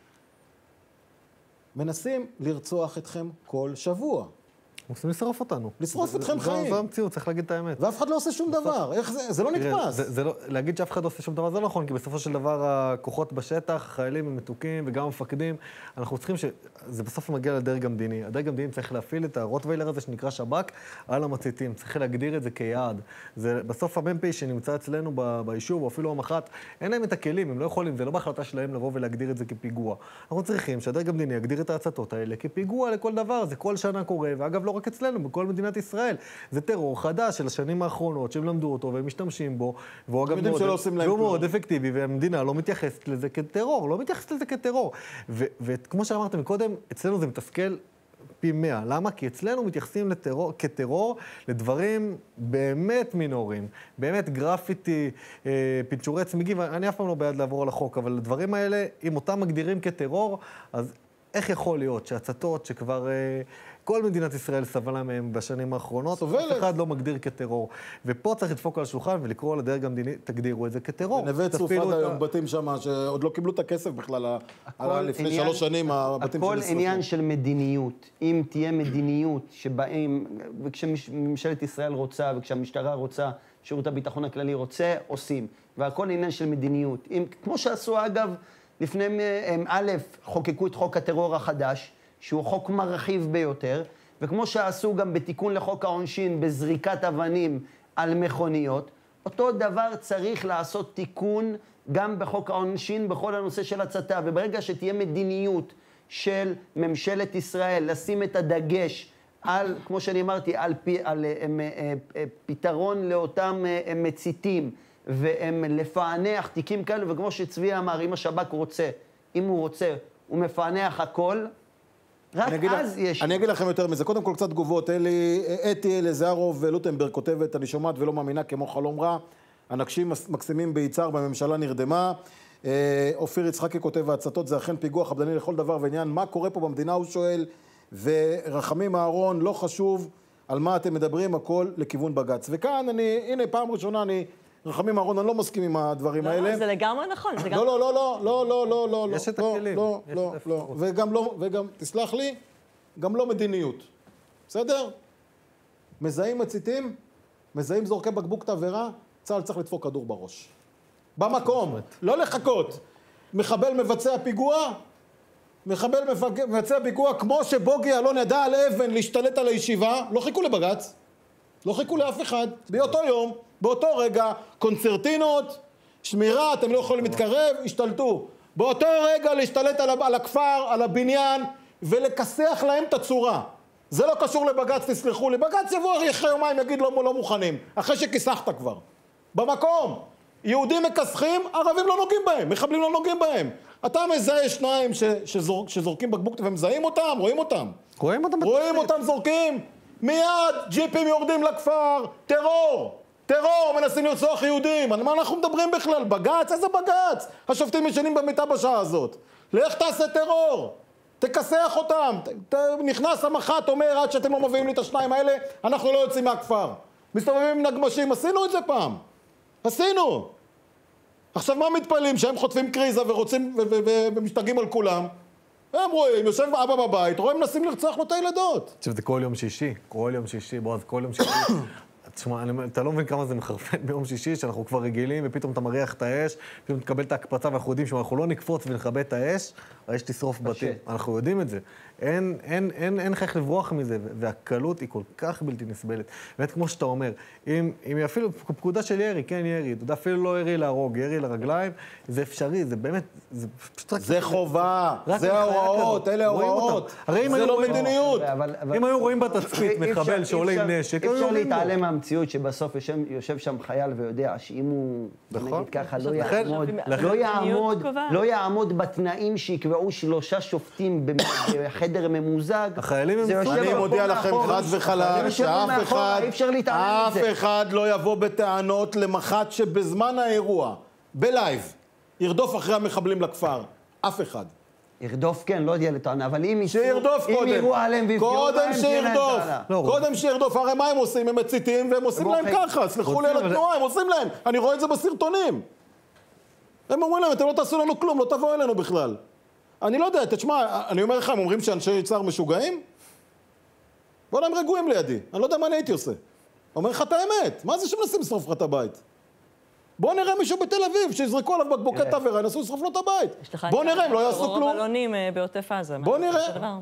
מנסים לרצוח אתכם כל שבוע. רוצים לשרוף אותנו. לשרוף אתכם חיים. זו המציאות, צריך להגיד את האמת. ואף אחד לא עושה שום דבר. איך זה? זה לא נתפס. להגיד שאף אחד לא עושה שום דבר זה לא נכון, כי בסופו של דבר הכוחות בשטח, החיילים הם מתוקים וגם המפקדים, אנחנו צריכים זה בסוף מגיע לדרג המדיני. הדרג המדיני צריך להפעיל את הרוטוויילר הזה שנקרא שב"כ על המציתים. צריך להגדיר את זה כיעד. זה בסוף המ"פ שנמצא אצלנו ביישוב, או אפילו המח"ט, אין להם את הכלים, הם לא יכולים, זה לא בהחלטה שלהם לבוא ולהגדיר את זה כפיגוע. אנחנו צריכים שהדרג המדיני יגדיר את ההצתות האלה כפיגוע לכל דבר. זה כל שנה קורה, ואגב, לא רק אצלנו, בכל מדינת ישראל. זה טרור חדש של השנים האחרונות, שהם למדו אותו והם משתמשים בו, והוא אגב מאוד אפקטיבי, והמדינה לא מתייחסת לזה כטרור, לא מתייחסת לזה כטרור. וכמו שאמרתם קודם, אצלנו זה מתסכל פי 100. למה? כי אצלנו מתייחסים כטרור לדברים באמת מינוריים, באמת גרפיטי, פינצ'ורי צמיגים, אני אף פעם לא בעד לעבור על החוק, אבל הדברים האלה, אם אותם מגדירים כטרור, אז איך יכול להיות שהצתות שכבר כל מדינת ישראל סבלה מהם בשנים האחרונות, אף אחד לא מגדיר כטרור. ופה צריך לדפוק על השולחן ולקרוא לדרג המדיני, תגדירו את זה כטרור. ונווה צרפת היום בתים שם, שעוד לא קיבלו את הכסף בכלל, לפני 3 שנים הבתים הכל עניין של מדיניות. אם תהיה מדיניות שבאים, וכשממשלת ישראל רוצה, וכשהמשטרה רוצה, שירות הביטחון הכללי רוצה, עושים. והכל עניין של מדיניות. כמו שעשו אגב, לפני א', חוקקו את חוק הטרור החדש, שהוא חוק מרחיב ביותר, וכמו שעשו גם בתיקון לחוק העונשין בזריקת אבנים על מכוניות, אותו דבר צריך לעשות תיקון גם בחוק העונשין בכל הנושא של הצתה, וברגע שתהיה מדיניות של ממשלת ישראל לשים את הדגש על, כמו שאני אמרתי, על פתרון לאותם מציתים, והם לפענח תיקים כאלה, וכמו שצבי אמר, אם השב"כ רוצה, אם הוא רוצה, הוא מפענח הכל, רק אז יש... אני אגיד לכם יותר מזה. קודם כל קצת תגובות. אתי אלזרוב לוטנברג כותבת, אני שומעת ולא מאמינה כמו חלום רע. אנשים מקסימים ביצהר בממשלה נרדמה. אופיר יצחקי כותב, ההצתות זה אכן פיגוע חבלני לכל דבר ועניין, מה קורה פה במדינה, הוא שואל, ורחמים אהרון, לא חשוב על מה אתם מדברים, הכל לכיוון בג"ץ. וכאן הנה פעם ראשונה רחמים אהרון, אני לא מסכים עם הדברים האלה. לא, זה לגמרי נכון. לא. יש את הכלים. לא. וגם, תסלח לי, גם לא מדיניות. בסדר? מזהים מציתים, מזהים זורקי בקבוק תבערה, צה"ל צריך לדפוק כדור בראש. במקום, לא לחכות. מחבל מבצע פיגוע, כמו שבוגי אלון ידע על אבן להשתלט על הישיבה, לא חיכו לבג"ץ, לא חיכו לאף אחד, באותו יום, באותו רגע, קונצרטינות, שמירה, אתם לא יכולים להתקרב, השתלטו. באותו רגע להשתלט על הכפר, על הבניין, ולכסח להם את הצורה. זה לא קשור לבג"ץ, תסלחו לי. בג"ץ יבוא אחרי יומיים, יגיד לא מוכנים, אחרי שכיסחת כבר. במקום. יהודים מכסחים, ערבים לא נוגעים בהם, מחבלים לא נוגעים בהם. אתה מזהה שניים שזורקים בקבוק ומזהים אותם, רואים אותם. רואים אותם זורקים, מיד ג'יפים יורדים לכפר, טרור, מנסים לרצוח יהודים. על מה אנחנו מדברים בכלל? בג"ץ? איזה בג"ץ? השופטים ישנים במיטה בשעה הזאת. לך תעשה טרור, תכסח אותם. נכנס המח"ט, אומר, עד שאתם לא מביאים לי את השניים האלה, אנחנו לא יוצאים מהכפר. מסתובבים עם נגמשים, עשינו את זה פעם. עשינו. עכשיו מה מתפעלים? שהם חוטפים קריזה ורוצים ומשתגעים על כולם. הם רואים, יושב אבא בבית, רואים מנסים לרצוח לו את הילדות. עכשיו זה כל יום שישי, בועז, כל יום שישי. תשמע, אתה לא מבין כמה זה מחרפן ביום שישי, שאנחנו כבר רגילים, ופתאום אתה מריח את האש, פתאום תקבל את ההקפצה, ואנחנו יודעים שאנחנו לא נקפוץ ונכבה את האש, האש תשרוף בתים. אנחנו יודעים את זה. אין איך לברוח מזה, והקלות היא כל כך בלתי נסבלת. באמת, כמו שאתה אומר, אם אפילו פקודה של ירי, כן ירי, אתה יודע, אפילו לא ירי להרוג, ירי לרגליים, זה אפשרי, זה באמת, זה פשוט רק... זה חובה, זה ההוראות, אלה ההוראות, זה לא מדיניות. אם היו רואים בתצפית מחבל שעולה עם נשק, אפשר להתעלם מהמציאות שבסוף יושב שם חייל ויודע שאם הוא, נגיד ככה, לא יעמוד בתנאים שיקבעו 3 שופטים בחדר ממוזג. אני מודיע לכם חד וחלק שאף אחד לא יבוא בטענות למח"ט שבזמן האירוע, בלייב, ירדוף אחרי המחבלים לכפר. אף אחד. ירדוף כן, לא יודע לטענה, אבל אם יראו עליהם ויפגעו להם, קודם שירדוף, הרי מה הם עושים? הם מציתים והם עושים להם ככה, סלחו לי על התנועה, הם עושים להם, אני רואה את זה בסרטונים. הם אומרים להם, אתם לא תעשו לנו כלום, לא תבואו אלינו בכלל. אני לא יודע, תשמע, אני אומר לך, הם אומרים שאנשי צער משוגעים? בואו הם רגועים לידי, אני לא יודע מה אני הייתי עושה. אומר לך את האמת, מה זה שמנסים לשרוף לך את הבית? בואו נראה מישהו בתל אביב, שיזרקו עליו בקבוקי תבערה, ינסו לשרוף לו את הבית. בואו נראה, הם לא יעשו כלום. בלונים בעוטף עזה. בואו נראה.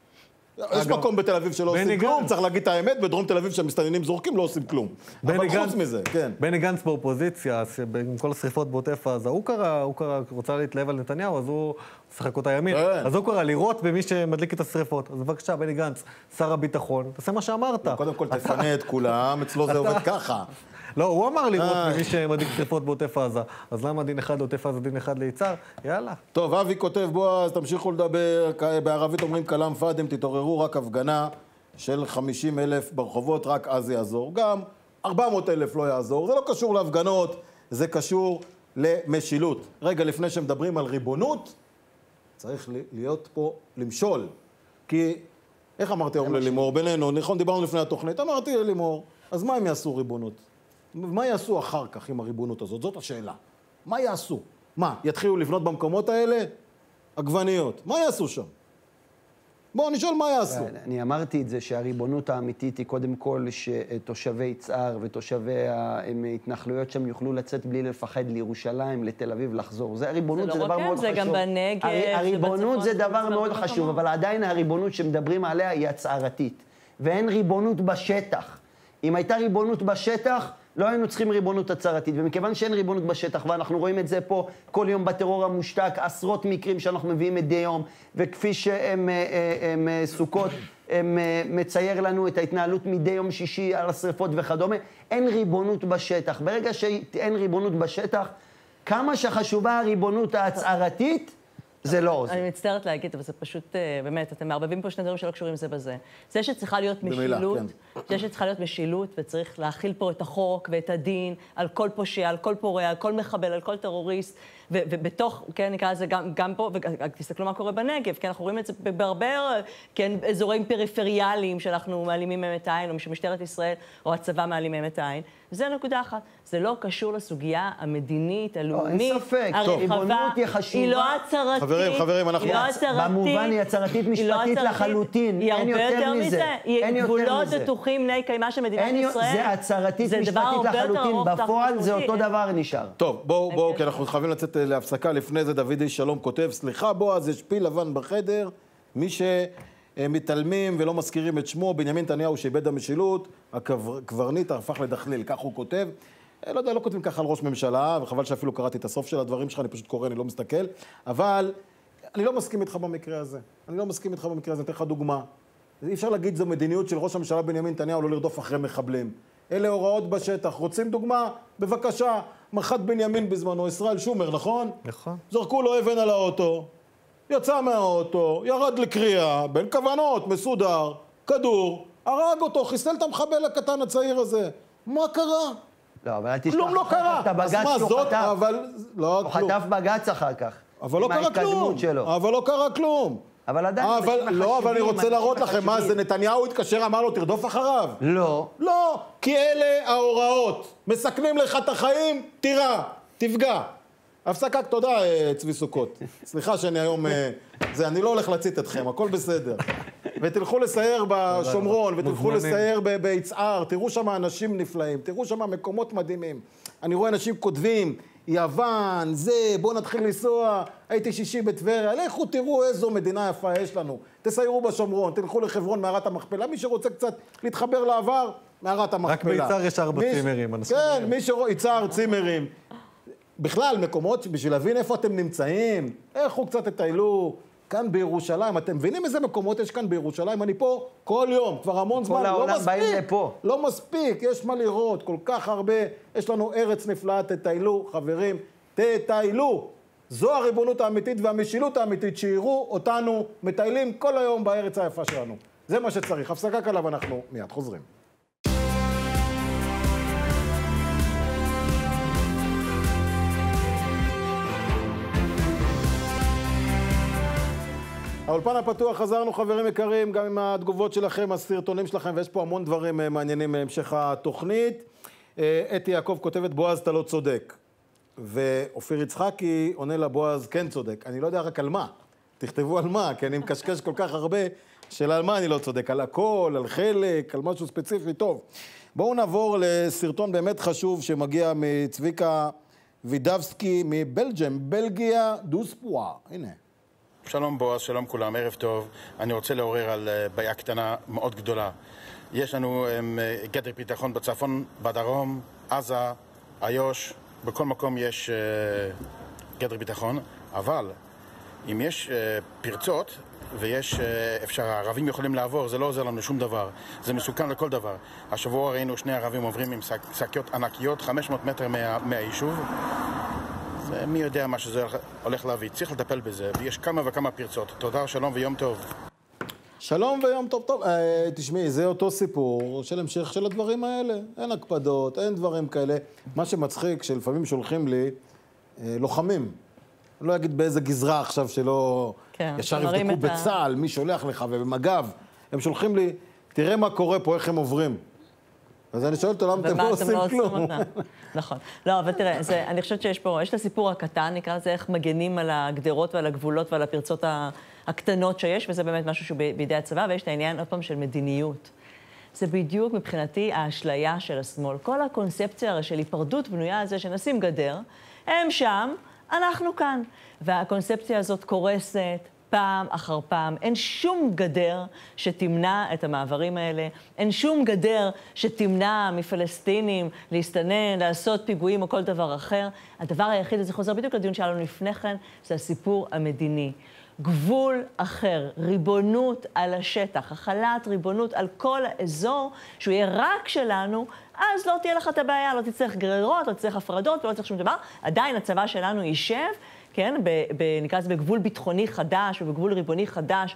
יש מקום בתל אביב שלא עושים כלום, צריך להגיד את האמת, בדרום תל אביב שהמסתננים זורקים לא עושים כלום. אבל חוץ מזה, כן. בני גנץ באופוזיציה, עם כל השריפות בעוטף עזה, הוא רוצה להתלהב על נתניהו, אז הוא שחק אותה ימין. אז הוא קרא לירות במי שמדליק את השריפות. אז בבקשה, בני גנץ, שר הביטחון, תעשה מה שאמרת. קודם כל תפנה את כולם, אצלו זה עובד ככה. לא, הוא אמר לראות ממי שמדליק שריפות בעוטף עזה. אז למה דין אחד לעוטף עזה, דין אחד ליצהר? יאללה. טוב, אבי כותב, בועז, תמשיכו לדבר. בערבית אומרים כלאם פאדם, תתעוררו, רק הפגנה של 50,000 ברחובות, רק אז יעזור. גם 400,000 לא יעזור. זה לא קשור להפגנות, זה קשור למשילות. רגע, לפני שמדברים על ריבונות, צריך להיות פה למשול. כי, איך אמרתי היום ללימור? בינינו, נכון, דיברנו לפני התוכנית, אמרתי ללימור, אז מה הם יעשו ריבונות? מה יעשו אחר כך עם הריבונות הזאת? זאת השאלה. מה יעשו? מה, יתחילו לבנות במקומות האלה? עגבניות. מה יעשו שם? בואו נשאל מה יעשו. אני אמרתי את זה שהריבונות האמיתית היא קודם כל שתושבי יצהר ותושבי ההתנחלויות שם יוכלו לצאת בלי לפחד לירושלים, לתל אביב, לחזור. זה הריבונות, זה דבר מאוד חשוב. זה גם בנגב. הריבונות זה דבר מאוד חשוב, אבל עדיין הריבונות שמדברים עליה היא הצהרתית. ואין ריבונות בשטח. אם הייתה ריבונות בשטח, לא היינו צריכים ריבונות הצהרתית, ומכיוון שאין ריבונות בשטח, ואנחנו רואים את זה פה כל יום בטרור המושתק, עשרות מקרים שאנחנו מביאים מדי יום, וכפי שהם סוכות, הם מצייר לנו את ההתנהלות מדי יום שישי על השריפות וכדומה, אין ריבונות בשטח. ברגע שאין ריבונות בשטח, כמה שחשובה הריבונות ההצהרתית, זה לא עוזר. אני מצטערת להגיד, אבל זה פשוט, באמת, אתם מערבבים פה שני דברים שלא קשורים זה בזה. זה שצריכה להיות משילות, זה שצריכה להיות משילות, וצריך להכיל פה את החוק ואת הדין על כל פושע, על כל פורע, על כל מחבל, על כל טרוריסט, ובתוך, כן, נקרא לזה גם פה, ותסתכלו מה קורה בנגב, כן, אנחנו רואים את זה בהרבה, כן, אזורים פריפריאליים שאנחנו מעלימים מהם את העין, או שמשטרת ישראל או הצבא מעלים מהם את העין. זה נקודה אחת. זה לא קשור לסוגיה המדינית, הלאומית, הרחבה. היא לא הצהרתית. חברים, אנחנו... במובן היא הצהרתית משפטית לחלוטין. היא הרבה יותר מזה. היא גבולות בטוחים בני קיימה של מדינת ישראל. זה הצהרתית משפטית לחלוטין. בפועל זה אותו דבר נשאר. טוב, בואו, כי אנחנו חייבים לצאת להפסקה. לפני זה דוד איש שלום כותב, סליחה בועז, יש פיל לבן בחדר. מי שמתעלמים ולא מזכירים את שמו, בנימין נתניהו שאיבד המשילות, הקברניט הפך לדחליל, כך הוא כותב. לא יודע, לא כותבים ככה על ראש ממשלה, וחבל שאפילו קראתי את הסוף של הדברים שלך, אני פשוט קורא, אני לא מסתכל, אבל אני לא מסכים איתך במקרה הזה. אתן לך דוגמה. אי אפשר להגיד זו מדיניות של ראש הממשלה בנימין נתניהו לא לרדוף אחרי מחבלים. אלה הוראות בשטח. רוצים דוגמה? בבקשה. מח"ט בנימין בזמנו, ישראל שומר, נכון? נכון. זרקו לו אבן על האוטו, יצא מהאוטו, ירד לקריאה, בין כוונות, מסודר, כדור, הרג אותו, חיסל את המחבל הקטן הצעיר הזה. מה קרה? לא, אבל אל תשכח. כלום לא קרה. אז מה זאת? אבל... לא, הוא חטף בג"ץ אחר כך. אבל לא קרה כלום. אבל עדיין... אבל אני רוצה להראות לכם מה זה. נתניהו התקשר, אמר לו, תרדוף אחריו. לא, כי אלה ההוראות. מסכנים לך את החיים, תירה, תפגע. הפסקה, תודה, צבי סוכות. סליחה שאני היום... אני לא הולך להצית אתכם, הכל בסדר. ותלכו לסייר בשומרון, ותלכו לסייר ביצהר, תראו שם אנשים נפלאים, תראו שם מקומות מדהימים. אני רואה אנשים כותבים, יוון, בואו נתחיל לנסוע, הייתי שישי בטבריה, לכו תראו איזו מדינה יפה יש לנו. תסיירו בשומרון, תלכו לחברון, מערת המכפלה, מי שרוצה קצת להתחבר לעבר, מערת המכפלה. רק ביצהר יש 4 צימרים. כן, מי שיצהר צימרים. בכלל, מקומות בשביל להבין איפה אתם נמצאים, איך הוא קצת תטיילו כאן בירושלים. אתם מבינים איזה מקומות יש כאן בירושלים? אני פה כל יום, כבר המון זמן, לא מספיק. לא מספיק, יש מה לראות, כל כך הרבה. יש לנו ארץ נפלאה, תטיילו, חברים, תטיילו. זו הריבונות האמיתית והמשילות האמיתית, שיראו אותנו מטיילים כל היום בארץ היפה שלנו. זה מה שצריך. הפסקה קלה ואנחנו מיד חוזרים. האולפן הפתוח, חזרנו חברים יקרים, גם עם התגובות שלכם, הסרטונים שלכם, ויש פה המון דברים מעניינים מהמשך התוכנית. אתי יעקב כותבת, בועז אתה לא צודק. ואופיר יצחקי עונה לה, בועז כן צודק. אני לא יודע רק על מה. תכתבו על מה, כי אני מקשקש כל כך הרבה, של על מה אני לא צודק. על הכל, על חלק, על משהו ספציפי. טוב, בואו נעבור לסרטון באמת חשוב שמגיע מצביקה וידבסקי מבלג'ם, בלגיה דוספואה. הנה. שלום בועז, שלום כולם, ערב טוב. אני רוצה לעורר על בעיה קטנה מאוד גדולה. יש לנו גדר ביטחון בצפון, בדרום, עזה, איו"ש, בכל מקום יש גדר ביטחון, אבל אם יש פרצות ויש אפשר, הערבים יכולים לעבור, זה לא עוזר לנו שום דבר. זה מסוכן לכל דבר. השבוע ראינו 2 ערבים עוברים עם שקיות ענקיות, 500 מטר מהיישוב. מי יודע מה שזה הולך להביא, צריך לטפל בזה, ויש כמה וכמה פרצות. תודה, שלום ויום טוב. שלום ויום טוב. טוב, תשמעי, זה אותו סיפור של המשך של הדברים האלה. אין הקפדות, אין דברים כאלה. מה שמצחיק, שלפעמים שולחים לי לוחמים. אני לא אגיד באיזה גזרה עכשיו שלא ישר יבדקו בצה"ל, מי שולח לך ובמג"ב. הם שולחים לי, תראה מה קורה פה, איך הם עוברים. אז אני שואלת, למה אתם לא עושים כלום? נכון. לא, אבל תראה, אני חושבת שיש פה, יש את הסיפור הקטן, נקרא לזה איך מגנים על הגדרות ועל הגבולות ועל הפרצות הקטנות שיש, וזה באמת משהו שהוא בידי הצבא, ויש את העניין עוד פעם של מדיניות. זה בדיוק מבחינתי האשליה של השמאל. כל הקונספציה של היפרדות בנויה על זה שנשים גדר, הם שם, אנחנו כאן. והקונספציה הזאת קורסת פעם אחר פעם. אין שום גדר שתמנע את המעברים האלה, אין שום גדר שתמנע מפלסטינים להסתנן, לעשות פיגועים או כל דבר אחר. הדבר היחיד, זה חוזר בדיוק לדיון שלנו לפני כן, זה הסיפור המדיני. גבול אחר, ריבונות על השטח, החלת ריבונות על כל האזור, שהוא יהיה רק שלנו, אז לא תהיה לך את הבעיה, לא תצטרך גררות, לא תצטרך הפרדות, לא תצטרך שום דבר. עדיין הצבא שלנו יישב, כן, נקרא לזה בגבול ביטחוני חדש ובגבול ריבוני חדש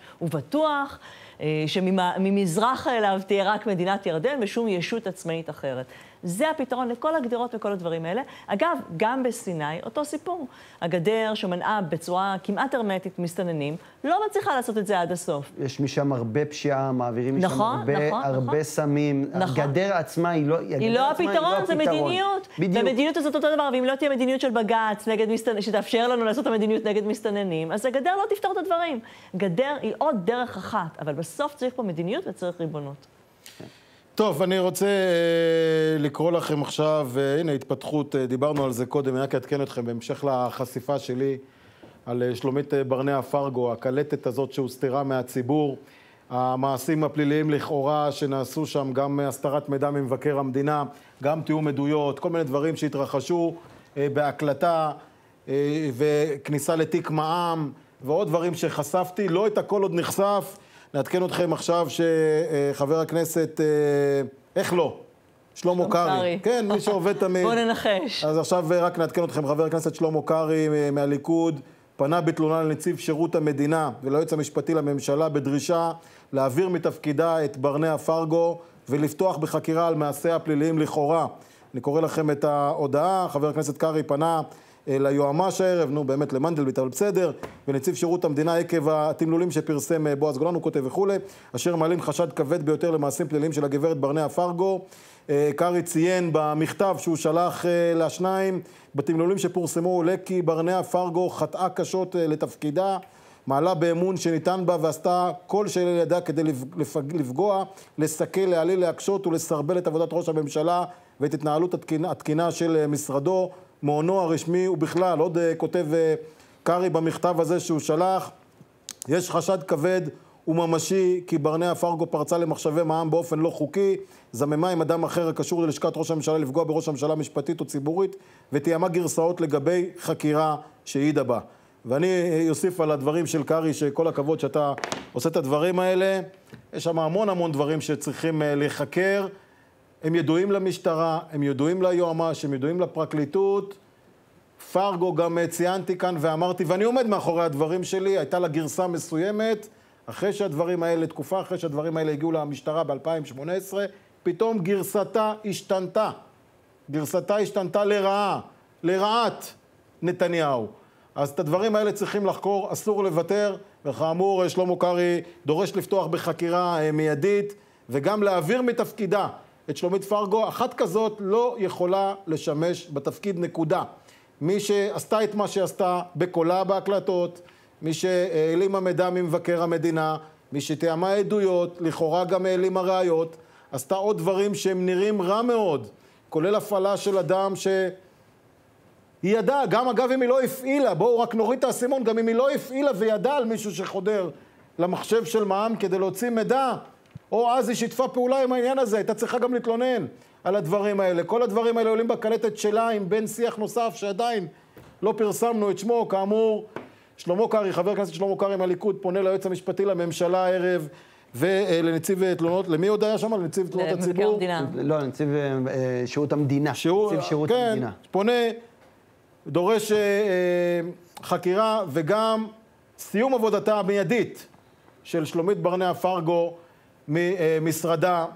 ובטוח, שממזרח אליו תהיה רק מדינת ירדן ושום ישות עצמאית אחרת. זה הפתרון לכל הגדרות וכל הדברים האלה. אגב, גם בסיני, אותו סיפור. הגדר שמנעה בצורה כמעט הרמטית מסתננים, לא מצליחה לעשות את זה עד הסוף. יש משם הרבה פשיעה, מעבירים משם נכון, הרבה סמים. נכון. הגדר עצמה היא לא הפתרון, זה מדיניות. בדיוק. והמדיניות הזאת אותו דבר, ואם לא תהיה מדיניות של בג"ץ נגד מסתננים, שתאפשר לנו לעשות את המדיניות נגד מסתננים, אז הגדר לא תפתור את הדברים. גדר היא עוד דרך אחת, אבל בסוף צריך פה מדיניות וצריך ריבונות. טוב, אני רוצה לקרוא לכם עכשיו, הנה התפתחות, דיברנו על זה קודם, אני רק אעדכן אתכם בהמשך לחשיפה שלי על שלומית ברנע פרגו, הקלטת הזאת שהוסתרה מהציבור, המעשים הפליליים לכאורה שנעשו שם, גם הסתרת מידע ממבקר המדינה, גם תיאום עדויות, כל מיני דברים שהתרחשו בהקלטה וכניסה לתיק מע"מ ועוד דברים שחשפתי, לא את הכל עוד נחשף. נעדכן אתכם עכשיו שחבר הכנסת, איך לא? שלמה קרעי. כן, מי שעובד תמיד. בוא ננחש. אז עכשיו רק נעדכן אתכם, חבר הכנסת שלמה קרעי מהליכוד, פנה בתלונה לנציב שירות המדינה וליועץ המשפטי לממשלה בדרישה להעביר מתפקידה את ברנע פרגו ולפתוח בחקירה על מעשיה הפליליים לכאורה. אני קורא לכם את ההודעה, חבר הכנסת קרעי פנה ליועמ"ש הערב, נו באמת למנדלבליט, אבל בסדר, ונציב שירות המדינה עקב התמלולים שפרסם בועז גולן, הוא כותב וכו', אשר מעלים חשד כבד ביותר למעשים פליליים של הגברת ברנע פרגו. קרעי ציין במכתב שהוא שלח לשניים, בתמלולים שפורסמו עולה כי ברנע פרגו חטאה קשות לתפקידה, מעלה באמון שניתן בה ועשתה כל שלאל ידה כדי לפגוע, לסכל, להעליל, להקשות ולסרבל את עבודת ראש הממשלה ואת התנהלות התקינה של משרדו, מעונו הרשמי ובכלל. עוד כותב קרעי במכתב הזה שהוא שלח, יש חשד כבד וממשי כי ברנע פרגו פרצה למחשבי מע"מ באופן לא חוקי, זממה עם אדם אחר הקשור ללשכת ראש הממשלה לפגוע בראש הממשלה משפטית או ציבורית, ותיימה גרסאות לגבי חקירה שהעידה בה. ואני אוסיף על הדברים של קרעי שכל הכבוד שאתה עושה את הדברים האלה, יש שם המון דברים שצריכים להיחקר, הם ידועים למשטרה, הם ידועים ליועמ"ש, הם ידועים לפרקליטות. פרגו גם ציינתי כאן ואמרתי, ואני עומד מאחורי הדברים שלי, הייתה לה גרסה מסוימת, אחרי שהדברים האלה, תקופה אחרי שהדברים האלה הגיעו למשטרה ב-2018, פתאום גרסתה השתנתה. גרסתה השתנתה לרעת נתניהו. אז את הדברים האלה צריכים לחקור, אסור לוותר, וכאמור שלמה קרעי דורש לפתוח בחקירה מיידית, וגם להעביר מתפקידה את שלומית פרגו. אחת כזאת לא יכולה לשמש בתפקיד, נקודה. מי שעשתה את מה שעשתה בקולה בהקלטות, מי שהעלימה מידע ממבקר המדינה, מי שתיאמה עדויות, לכאורה גם העלימה ראיות, עשתה עוד דברים שהם נראים רע מאוד, כולל הפעלה של אדם שהיא ידעה, גם אגב אם היא לא הפעילה, בואו רק נוריד את האסימון, גם אם היא לא הפעילה וידעה על מישהו שחודר למחשב של מע"מ כדי להוציא מידע, או אז היא שיתפה פעולה עם העניין הזה, הייתה צריכה גם להתלונן על הדברים האלה. כל הדברים האלה עולים בקלטת שלה עם בן שיח נוסף שעדיין לא פרסמנו את שמו. כאמור, שלמה קרעי, חבר הכנסת שלמה קרעי מהליכוד, פונה ליועץ המשפטי לממשלה הערב ולנציב תלונות, למי עוד היה שם? לנציב תלונות הציבור? לא, לנציב שירות המדינה. נציב שירות המדינה. פונה, דורש חקירה וגם סיום עבודתה המיידית של שלומית ברנע פרגו ממשרדה,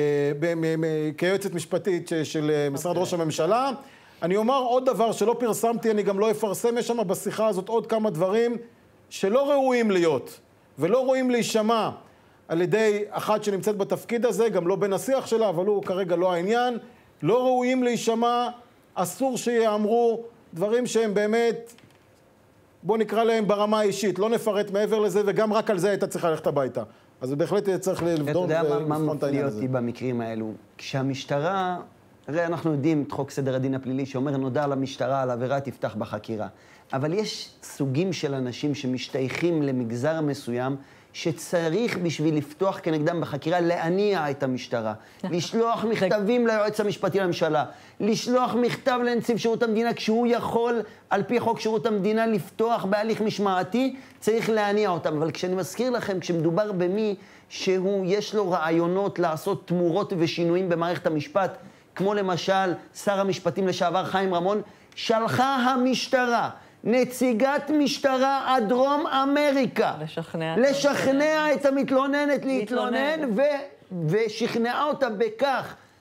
כיועצת משפטית של משרד ראש הממשלה. אני אומר עוד דבר שלא פרסמתי, אני גם לא אפרסם, יש שם בשיחה הזאת עוד כמה דברים שלא ראויים להיות ולא ראויים להישמע על ידי אחת שנמצאת בתפקיד הזה, גם לא בין השיח שלה, אבל הוא כרגע לא העניין. לא ראויים להישמע, אסור שיאמרו דברים שהם באמת, בוא נקרא להם ברמה האישית, לא נפרט מעבר לזה, וגם רק על זה הייתה צריכה ללכת הביתה. אז בהחלט צריך לבדוק ולבחון את העניין הזה. אתה יודע מה מפליא אותי במקרים האלו? כשהמשטרה, הרי אנחנו יודעים את חוק סדר הדין הפלילי שאומר נודע למשטרה על עבירה תפתח בחקירה. אבל יש סוגים של אנשים שמשתייכים למגזר מסוים שצריך בשביל לפתוח כנגדם בחקירה להניע את המשטרה, לשלוח מכתבים ליועץ המשפטי לממשלה, לשלוח מכתב לנציב שירות המדינה כשהוא יכול על פי חוק שירות המדינה לפתוח בהליך משמעתי, צריך להניע אותם. אבל כשאני מזכיר לכם, כשמדובר במי שהוא יש לו רעיונות לעשות תמורות ושינויים במערכת המשפט, כמו למשל שר המשפטים לשעבר חיים רמון, שלחה המשטרה נציגת משטרה עד דרום אמריקה לשכנע את המתלוננת להתלונן ושכנעה אותה בכך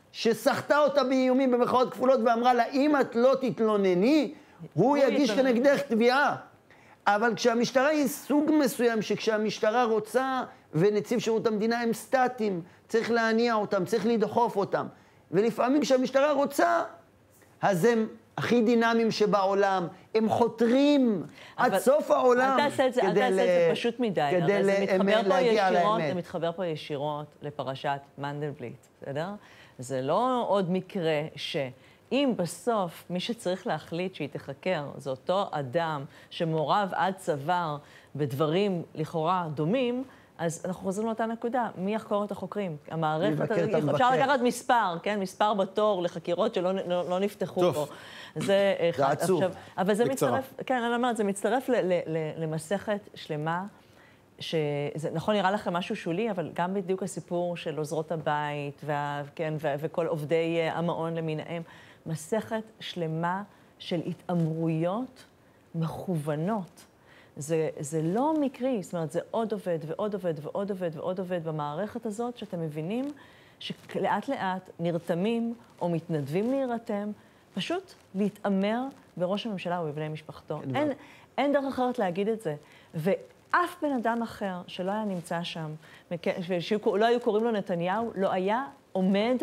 שסחטה אותה באיומים במרכאות כפולות ואמרה לה, אם את לא תתלונני, הוא יגיש כנגדך תביעה. אבל כשהמשטרה היא סוג מסוים, שכשהמשטרה רוצה ונציב שירות המדינה הם סטטים, צריך להניע אותם, צריך לדחוף אותם. ולפעמים כשהמשטרה רוצה, אז הם הכי דינמיים שבעולם, הם חותרים עד סוף העולם. אל תעשה את זה פשוט מדי, כדי להגיע לאמת. זה מתחבר פה ישירות לפרשת מנדלבליט, בסדר? זה לא עוד מקרה שאם בסוף מי שצריך להחליט שהיא תחקר, זה אותו אדם שמעורב עד צוואר בדברים לכאורה דומים, אז אנחנו חוזרים לאותה נקודה, מי יחקור את החוקרים? המערכת, אפשר לקחת מספר, כן? מספר בתור לחקירות שלא נפתחו פה. זה עצוב. אבל זה מצטרף, כן, אני אומרת, זה מצטרף למסכת שלמה, שזה נכון, נראה לכם משהו שולי, אבל גם בדיוק הסיפור של עוזרות הבית, וכל עובדי המעון למיניהם, מסכת שלמה של התאמרויות מכוונות. זה לא מקרי, זאת אומרת, זה עוד עובד ועוד עובד ועוד עובד ועוד עובד במערכת הזאת, שאתם מבינים שלאט לאט נרתמים או מתנדבים להירתם, פשוט להתאמר בראש הממשלה ובבני משפחתו. אין דרך אחרת להגיד את זה. ואף בן אדם אחר שלא היה נמצא שם, שלא היו קוראים לו נתניהו, לא היה עומד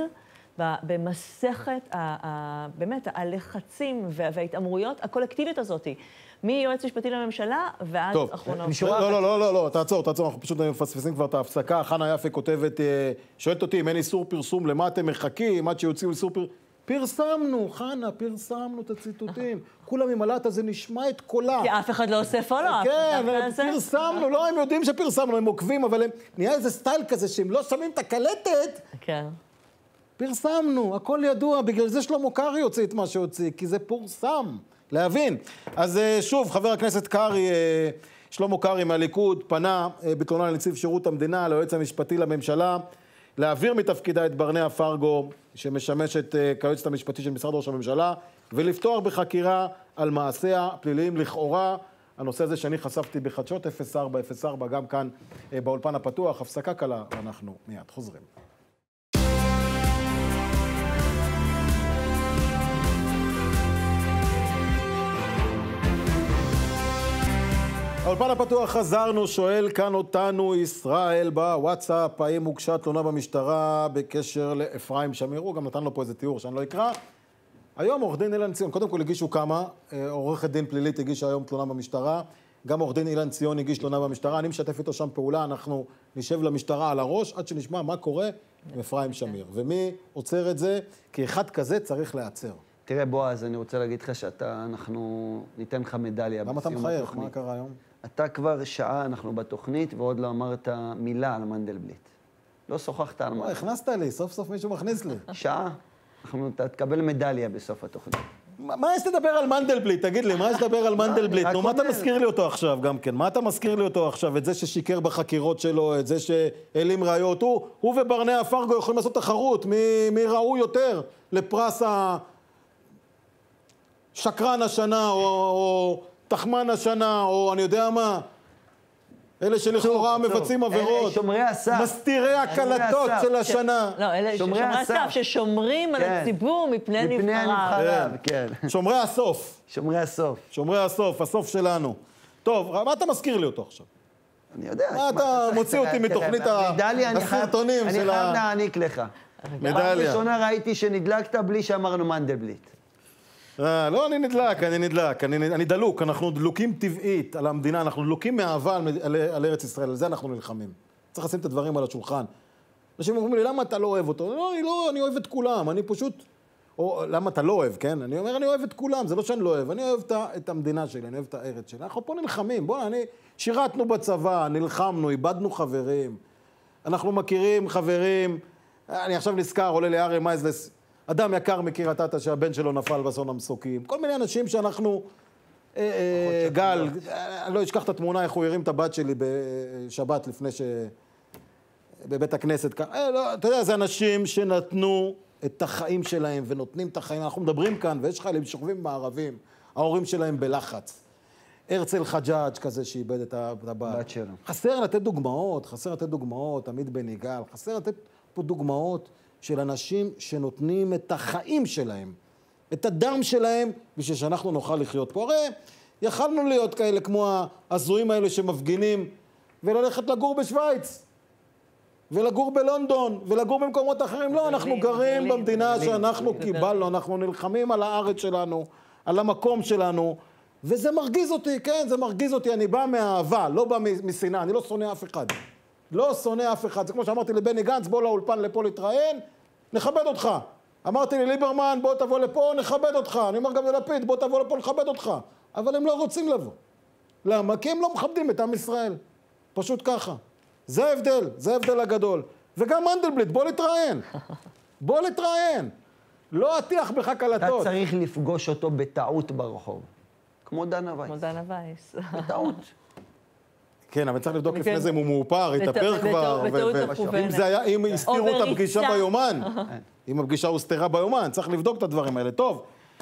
במסכת, באמת, הלחצים וההתאמרויות הקולקטיבית הזאת. מיועץ משפטי לממשלה ועד אחרונה. לא, תעצור, אנחנו פשוט מפספסים כבר את ההפסקה. חנה יפה כותבת, שואלת אותי, אם אין איסור פרסום, למה אתם מחכים? עד שיוציאו איסור פרסמנו, חנה, פרסמנו את הציטוטים. כולם עם הלהט הזה נשמע את קולה. כי אף אחד לא עושה פולו-אפ. כן, פרסמנו, לא, הם יודעים שפרסמנו, הם עוקבים, אבל הם נהיה איזה סטייל כזה שהם לא שמים את הקלטת. כן. פרסמנו, הכל ידוע, בגלל זה שלמה קרעי הוציא את מה שהוציא, כי זה פורסם. להבין. אז שוב, חבר הכנסת קרעי, שלמה קרעי מהליכוד, פנה בתלונה לנציב שירות המדינה, ליועץ המשפטי לממשלה, להעביר מתפקידה את ברנע פרגו, שמשמשת כיועצת המשפטי של משרד ראש הממשלה, ולפתוח בחקירה על מעשיה פליליים לכאורה. הנושא הזה שאני חשפתי בחדשות 0404, גם כאן באולפן הפתוח. הפסקה קלה, ואנחנו מיד חוזרים. האולפן הפתוח חזרנו, שואל כאן אותנו ישראל בוואטסאפ, האם הוגשה תלונה במשטרה בקשר לאפרים שמיר? הוא גם נתן לו פה איזה תיאור שאני לא אקרא. היום עורך דין אילן ציון, קודם כל הגישו כמה, עורכת דין פלילית הגישה היום תלונה במשטרה, גם עורך דין אילן ציון הגיש תלונה במשטרה, אני משתף איתו שם פעולה, אנחנו נשב למשטרה על הראש עד שנשמע מה קורה עם אפרים שמיר. ומי עוצר את זה? כי אחד כזה צריך להיעצר. תראה בועז, אני רוצה להגיד לך אנחנו ניתן לך מדליה. למה אתה מחייך? מה קרה היום? אתה כבר שעה, אנחנו בתוכנית, ועוד לא אמרת מילה על מנדלבליט. לא שוחחת על מה. הכנסת לי, סוף סוף מישהו מכניס לי. שעה, אתה תקבל מדליה בסוף התוכנית. מה יש לדבר על מנדלבליט? תגיד לי, מה יש לדבר על מנדלבליט? נו, מה אתה מזכיר לי אותו עכשיו גם כן? מה אתה מזכיר לי אותו עכשיו? את זה ששיקר בחקירות שלו, את זה שאלים ראיות. הוא וברנע פרגו יכולים לעשות תחרות, מי ראו יותר לפרס השקרן השנה, או תחמן השנה, או אני יודע מה. אלה שלכאורה מבצעים עבירות. שומרי הסף. מסתירי הקלטות של השנה. לא, אלה שומרי הסף ששומרים על הציבור מפני נבחריו. כן. שומרי הסוף. שומרי הסוף. שומרי הסוף, הסוף שלנו. טוב, מה אתה מזכיר לי אותו עכשיו? אני יודע. מה אתה מוציא אותי מתוכנית הסרטונים של אני חייב להעניק לך. מדליה. פעם ראשונה ראיתי שנדלקת בלי שאמרנו מנדלבליט. לא, אני נדלק, אני דלוק, אנחנו דלוקים טבעית על המדינה, אנחנו דלוקים מאהבה על ארץ ישראל, על זה אנחנו נלחמים. צריך לשים את הדברים על השולחן. אנשים אומרים לי, למה אתה לא אוהב אותו? לא, אני אוהב את כולם, אני פשוט... או למה אתה לא אוהב, כן? אני אומר, אני אוהב את כולם, זה לא שאני לא אוהב, אני אוהב את המדינה שלי, אני אוהב את הארץ שלי. אנחנו פה נלחמים, שירתנו בצבא, נלחמנו, איבדנו חברים. אנחנו מכירים חברים, אני עכשיו נזכר, עולה לארי מייזלס, אדם יקר מקריית אתא שהבן שלו נפל באסון המסוקים. כל מיני אנשים שאנחנו... גל, אני לא אשכח את התמונה, איך הוא הרים את הבת שלי בשבת לפני בבית הכנסת. אתה יודע, זה אנשים שנתנו את החיים שלהם ונותנים את החיים. אנחנו מדברים כאן, ויש חיילים שוכבים מערבים, ההורים שלהם בלחץ. הרצל חג'אג' כזה שאיבד את הבת שלו. חסר לתת דוגמאות, עמית בן יגאל, חסר לתת פה דוגמאות של אנשים שנותנים את החיים שלהם, את הדם שלהם, בשביל שאנחנו נוכל לחיות פה. הרי יכלנו להיות כאלה כמו הזויים האלה שמפגינים, וללכת לגור בשוויץ, ולגור בלונדון, ולגור במקומות אחרים. לא, אנחנו גרים במדינה שאנחנו קיבלנו, אנחנו נלחמים על הארץ שלנו, על המקום שלנו, וזה מרגיז אותי, כן, זה מרגיז אותי. אני בא מהאהבה, לא בא משנאה, אני לא שונא אף אחד. לא שונא אף אחד. זה כמו שאמרתי לבני גנץ, בוא לאולפן לפה להתראיין, נכבד אותך. אמרתי לליברמן, בוא תבוא לפה, נכבד אותך. אני אומר גם ללפיד, בוא תבוא לפה, נכבד אותך. אבל הם לא רוצים לבוא. למה? כי הם לא מכבדים את עם ישראל. פשוט ככה. זה ההבדל, זה ההבדל הגדול. וגם מנדלבליט, בוא להתראיין. בוא להתראיין. לא אטיח בך קלטות. אתה צריך לפגוש אותו בטעות ברחוב. כמו דנה וייס. כמו דנה וייס. בטעות. כן, אבל צריך לבדוק לפני זה אם הוא מאופר, התאפר כבר. אם הסתירו את הפגישה ביומן. אם הפגישה הוסתרה ביומן, צריך לבדוק את הדברים האלה. טוב.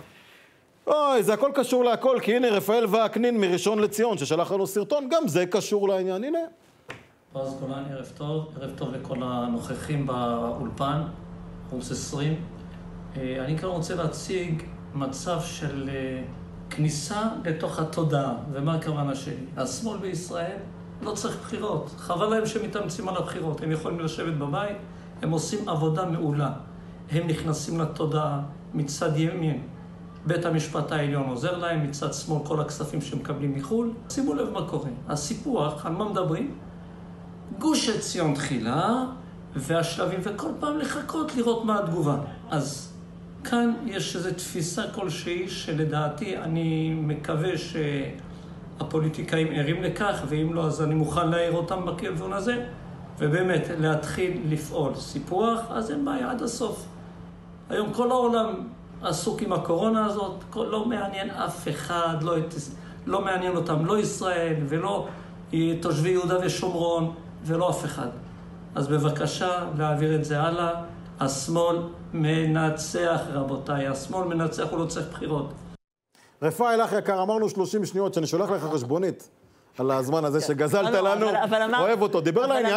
אוי, זה הכל קשור להכל, כי הנה רפאל וקנין מראשון לציון, ששלח לנו סרטון, גם זה קשור לעניין. הנה. אז גולן, ערב טוב לכל הנוכחים באולפן, ערוץ 20. אני כאן רוצה להציג מצב של כניסה לתוך התודעה, ומה הכוונה שלי? השמאל בישראל לא צריך בחירות, חבל להם שמתאמצים על הבחירות, הם יכולים לשבת בבית, הם עושים עבודה מעולה, הם נכנסים לתודעה מצד ימין, בית המשפט העליון עוזר להם, מצד שמאל כל הכספים שמקבלים מחול. שימו לב מה קורה, הסיפוח, על מה מדברים? גוש עציון תחילה, והשלבים, וכל פעם לחכות לראות מה התגובה. אז כאן יש איזו תפיסה כלשהי שלדעתי אני מקווה שהפוליטיקאים ערים לכך, ואם לא אז אני מוכן להעיר אותם בכיוון הזה, ובאמת להתחיל לפעול סיפוח, אז אין בעיה עד הסוף. היום כל העולם עסוק עם הקורונה הזאת, לא מעניין אף אחד, לא מעניין אותם לא ישראל ולא תושבי יהודה ושומרון ולא אף אחד. אז בבקשה להעביר את זה הלאה. השמאל מנצח, רבותיי. השמאל מנצח, הוא לא צריך בחירות. רפאל, אח יקר, אמרנו 30 שניות שאני שולח לך חשבונית על הזמן הזה שגזלת לנו. אוהב אותו. דיבר לעניין.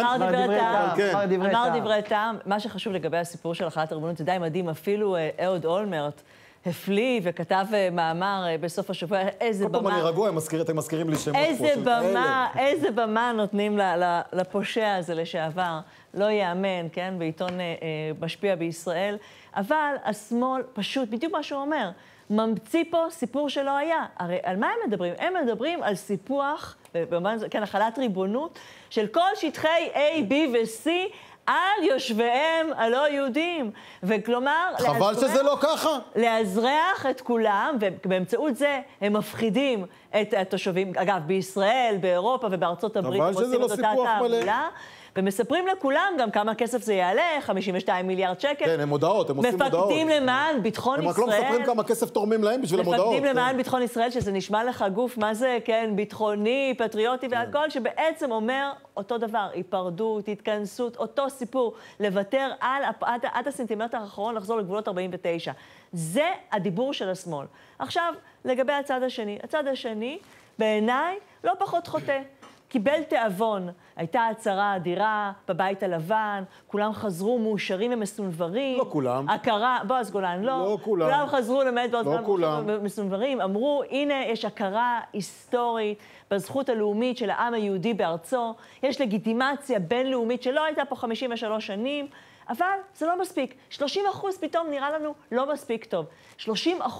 אמר דברי טעם. מה שחשוב לגבי הסיפור של החלת הריבונות, זה די מדהים. אפילו אהוד אולמרט הפליא וכתב מאמר בסוף השבוע, איזה במה... כל פעם אני רגוע, אתם מזכירים לי שמות פה. איזה במה נותנים לפושע הזה לשעבר. לא יאמן, כן? בעיתון משפיע בישראל. אבל השמאל פשוט, בדיוק מה שהוא אומר, ממציא פה סיפור שלא היה. הרי על מה הם מדברים? הם מדברים על סיפוח, כן, החלת ריבונות, של כל שטחי A, B ו-C, על יושביהם הלא יהודים. וכלומר... חבל שזה לא ככה. לאזרח את כולם, ובאמצעות זה הם מפחידים את התושבים, אגב, בישראל, באירופה ובארצות הברית, חבל שזה לא סיפוח מלא. ומספרים לכולם גם כמה כסף זה יעלה, 52 מיליארד שקל. כן, הם מודעות, הם עושים מודעות. מפקדים למען ביטחון ישראל. הם רק לא מספרים כמה כסף תורמים להם בשביל המודעות. מפקדים למען ביטחון ישראל, שזה נשמע לך גוף, מה זה, כן, ביטחוני, פטריוטי והכל, שבעצם אומר אותו דבר, היפרדות, התכנסות, אותו סיפור, לוותר עד הסנטימטר האחרון, לחזור לגבולות 49. זה הדיבור של השמאל. עכשיו, לגבי הצד השני. הצד השני, בעיניי, לא פחות חוטא. קיבל תיאבון, הייתה הצהרה אדירה בבית הלבן, כולם חזרו מאושרים ומסונברים. לא כולם. הכרה, בועז גולן, לא. לא כולם. כולם חזרו למד בעז לא כולם. מסונברים, אמרו, הנה יש הכרה היסטורית בזכות הלאומית של העם היהודי בארצו, יש לגיטימציה בינלאומית שלא הייתה פה 53 שנים, אבל זה לא מספיק. 30% פתאום נראה לנו לא מספיק טוב. 30%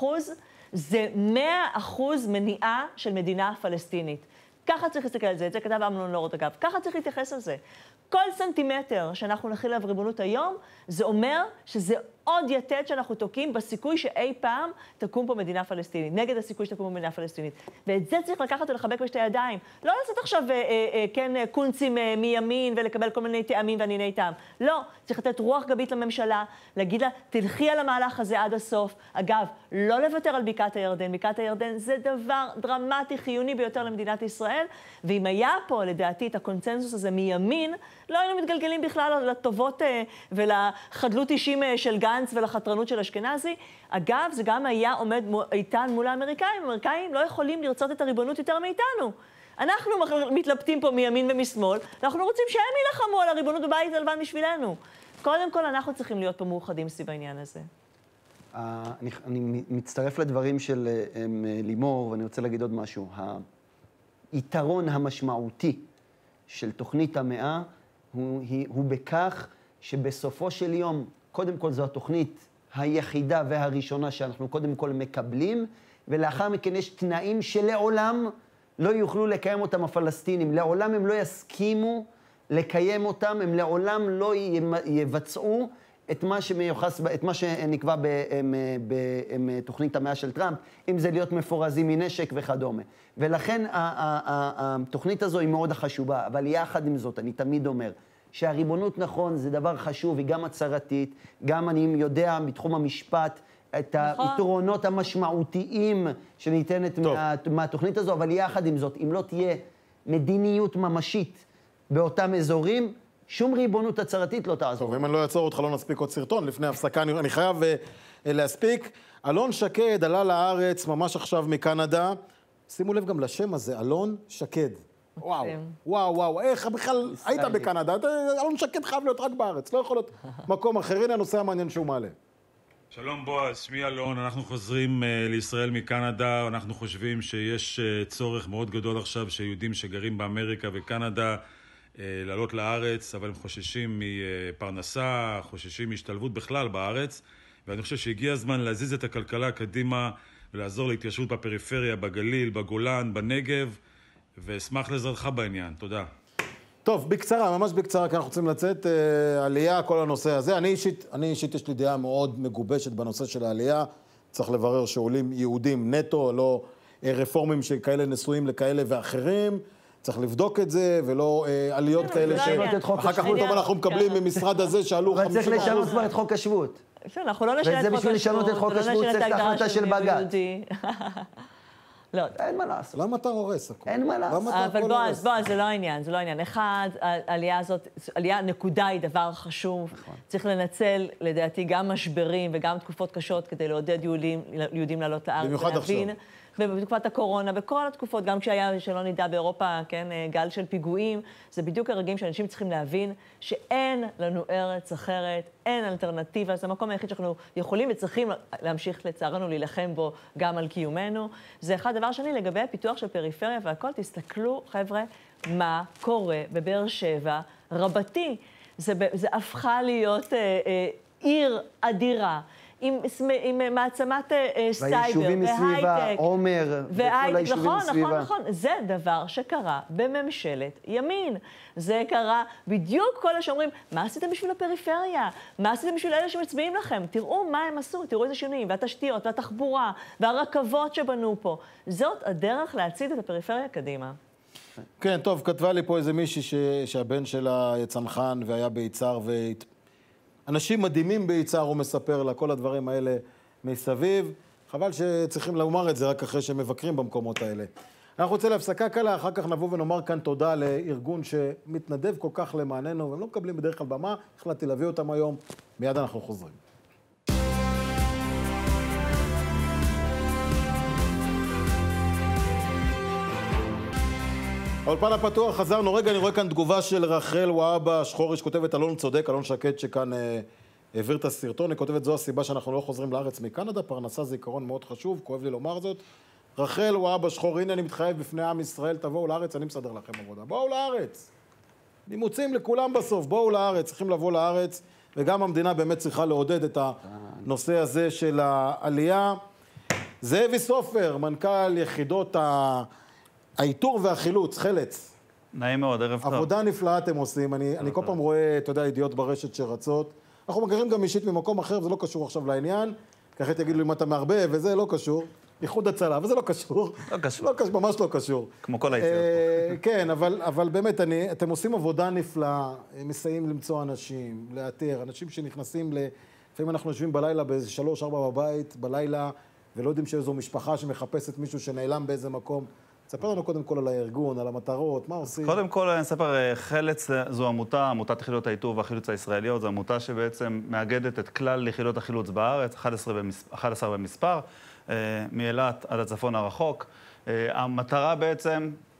זה 100% מניעה של מדינה פלסטינית. ככה צריך להסתכל על זה, את זה כתב אמנון לורד אגב, ככה צריך להתייחס על זה. כל סנטימטר שאנחנו נכיל עליו ריבונות היום, זה אומר שזה עוד יתד שאנחנו תוקעים בסיכוי שאי פעם תקום פה מדינה פלסטינית, נגד הסיכוי שתקום פה מדינה פלסטינית. ואת זה צריך לקחת ולחבק בשתי ידיים. לא לעשות עכשיו, כן, קונצים מימין ולקבל כל מיני טעמים וענייני טעם. לא, צריך לתת רוח גבית לממשלה, להגיד לה, תלכי על המהלך הזה עד הסוף. אגב, לא לוותר על בקעת הירדן. בקעת הירדן זה דבר דרמטי, חיוני ביותר למדינת ישראל, ואם היה פה, לדעתי, את הקונצנזוס הזה מימין, לא היינו מתגלגלים בכלל לטובות ולחדלות אישים של גנץ ולחתרנות של אשכנזי. אגב, זה גם היה עומד איתן מול האמריקאים. האמריקאים לא יכולים לרצות את הריבונות יותר מאיתנו. אנחנו מתלבטים פה מימין ומשמאל, אנחנו רוצים שהם ילחמו על הריבונות בבית הלבן בשבילנו. קודם כל, אנחנו צריכים להיות פה מאוחדים סביב העניין הזה. אני מצטרף לדברים של לימור, ואני רוצה להגיד עוד משהו. היתרון המשמעותי של תוכנית המאה הוא בכך שבסופו של יום, קודם כל זו התוכנית היחידה והראשונה שאנחנו קודם כל מקבלים, ולאחר מכן יש תנאים שלעולם לא יוכלו לקיים אותם הפלסטינים. לעולם הם לא יסכימו לקיים אותם, הם לעולם לא יבצעו את מה שמיוחס, את מה שנקבע בתוכנית המאה של טראמפ, אם זה להיות מפורזים מנשק וכדומה. ולכן התוכנית הזו היא מאוד חשובה, אבל יחד עם זאת, אני תמיד אומר, שהריבונות נכון זה דבר חשוב, היא גם הצהרתית, גם אני יודע בתחום המשפט, את היתרונות המשמעותיים שניתנת מהתוכנית הזו, אבל יחד עם זאת, אם לא תהיה מדיניות ממשית באותם אזורים, שום ריבונות הצהרתית לא תעזור. טוב, אם אני לא אעצור אותך, לא נספיק עוד סרטון. לפני הפסקה אני חייב להספיק. אלון שקד עלה לארץ ממש עכשיו מקנדה. שימו לב גם לשם הזה, אלון שקד. וואו, וואו, וואו, איך בכלל היית בקנדה? אלון שקד חייב להיות רק בארץ, לא יכול להיות מקום אחר. הנה הנושא המעניין שהוא מעלה. שלום בועז, שמי אלון, אנחנו חוזרים לישראל מקנדה, אנחנו חושבים שיש צורך מאוד גדול עכשיו שיהודים שגרים באמריקה וקנדה לעלות לארץ, אבל הם חוששים מפרנסה, חוששים מהשתלבות בכלל בארץ, ואני חושב שהגיע הזמן להזיז את הכלכלה קדימה ולעזור להתיישבות בפריפריה, בגליל, בגולן, בנגב, ואשמח לעזרתך בעניין. תודה. טוב, בקצרה, ממש בקצרה, כי אנחנו רוצים לצאת עלייה, כל הנושא הזה. אני אישית יש לי דעה מאוד מגובשת בנושא של העלייה. צריך לברר שעולים יהודים נטו, לא רפורמים שכאלה נשואים לכאלה ואחרים. צריך לבדוק את זה, ולא עליות כאלה אחר כך פתאום אנחנו מקבלים ממשרד הזה שעלו 50%. אבל צריך לשנות כבר את חוק השבות. אנחנו לא נשנה את חוק השבות. וזה בשביל לשנות את חוק השבות צריך את ההחלטה של בג"ץ. לא. אין מה לעשות. למה אתה הורס? אין מה לעשות. אבל בועז, זה לא העניין, זה לא העניין. אחד, העלייה הזאת, עלייה נקודה היא דבר חשוב. צריך לנצל, לדעתי, גם משברים וגם תקופות קשות כדי לעודד יהודים לעלות לארץ. במיוחד עכשיו. ובתקופת הקורונה, בכל התקופות, גם כשהיה, שלא נדע באירופה, כן, גל של פיגועים, זה בדיוק הרגעים שאנשים צריכים להבין שאין לנו ארץ אחרת, אין אלטרנטיבה, זה המקום היחיד שאנחנו יכולים וצריכים להמשיך לצערנו להילחם בו גם על קיומנו. זה אחד. דבר שני, לגבי הפיתוח של פריפריה והכל, תסתכלו, חבר'ה, מה קורה בבאר שבע רבתי. זה הפכה להיות עיר אדירה. עם מעצמת סייבר והיישובים מסביבה, עומר, וכל היישובים מסביבה. נכון. זה דבר שקרה בממשלת ימין. זה קרה בדיוק כל השאומרים, מה עשיתם בשביל הפריפריה? מה עשיתם בשביל אלה שמצביעים לכם? תראו מה הם עשו, תראו איזה שינויים, והתשתיות, והתחבורה, והרכבות שבנו פה. זאת הדרך להצעיד את הפריפריה קדימה. כן, טוב, כתבה לי פה איזה מישהי שהבן שלה צנחן והיה ביצהר אנשים מדהימים ביצהר, הוא מספר לה, כל הדברים האלה מסביב. חבל שצריכים לומר את זה רק אחרי שהם מבקרים במקומות האלה. אנחנו רוצים להפסקה קלה, אחר כך נבוא ונאמר כאן תודה לארגון שמתנדב כל כך למעננו, והם לא מקבלים בדרך כלל במה, החלטתי להביא אותם היום, מיד אנחנו חוזרים. האולפן הפתוח, חזרנו. רגע, אני רואה כאן תגובה של רחל והבה שחורי, שכותבת אלון צודק, אלון שקד שכאן העביר את הסרטון, היא כותבת, זו הסיבה שאנחנו לא חוזרים לארץ מקנדה, פרנסה זה עיקרון מאוד חשוב, כואב לי לומר זאת. רחל והבה שחורי, הנה אני מתחייב בפני עם ישראל, תבואו לארץ, אני מסדר לכם עבודה. בואו לארץ. נימוצים לכולם בסוף, בואו לארץ, צריכים לבוא לארץ, וגם המדינה באמת צריכה לעודד את הנושא הזה של העלייה. זאבי סופר, מנכ"ל יחידות האיתור והחילוץ, חלץ. נעים מאוד, ערב טוב. עבודה נפלאה אתם עושים. אני כל פעם רואה, אתה יודע, ידיעות ברשת שרצות. אנחנו מכירים גם אישית ממקום אחר, וזה לא קשור עכשיו לעניין. ככה תגידו לי אם אתה מערבב, וזה לא קשור. איחוד הצלה, וזה לא קשור. לא קשור. ממש לא קשור. כמו כל היציאות. כן, אבל באמת, אתם עושים עבודה נפלאה, מסייעים למצוא אנשים, לאתר, אנשים שנכנסים לפעמים אנחנו יושבים בלילה באיזה 3-4 בבית, בלילה, ולא יודעים שאיזו משפחה שמחפשת מישהו שנעלם באיזה מקום. תספר לנו קודם כל על הארגון, על המטרות, מה עושים? קודם כל אני אספר, חלץ זו עמותה, עמותת יחידות האיתור והחילוץ הישראליות, זו עמותה שבעצם מאגדת את כלל יחידות החילוץ בארץ, 11 במספר, מאילת עד הצפון הרחוק. המטרה בעצם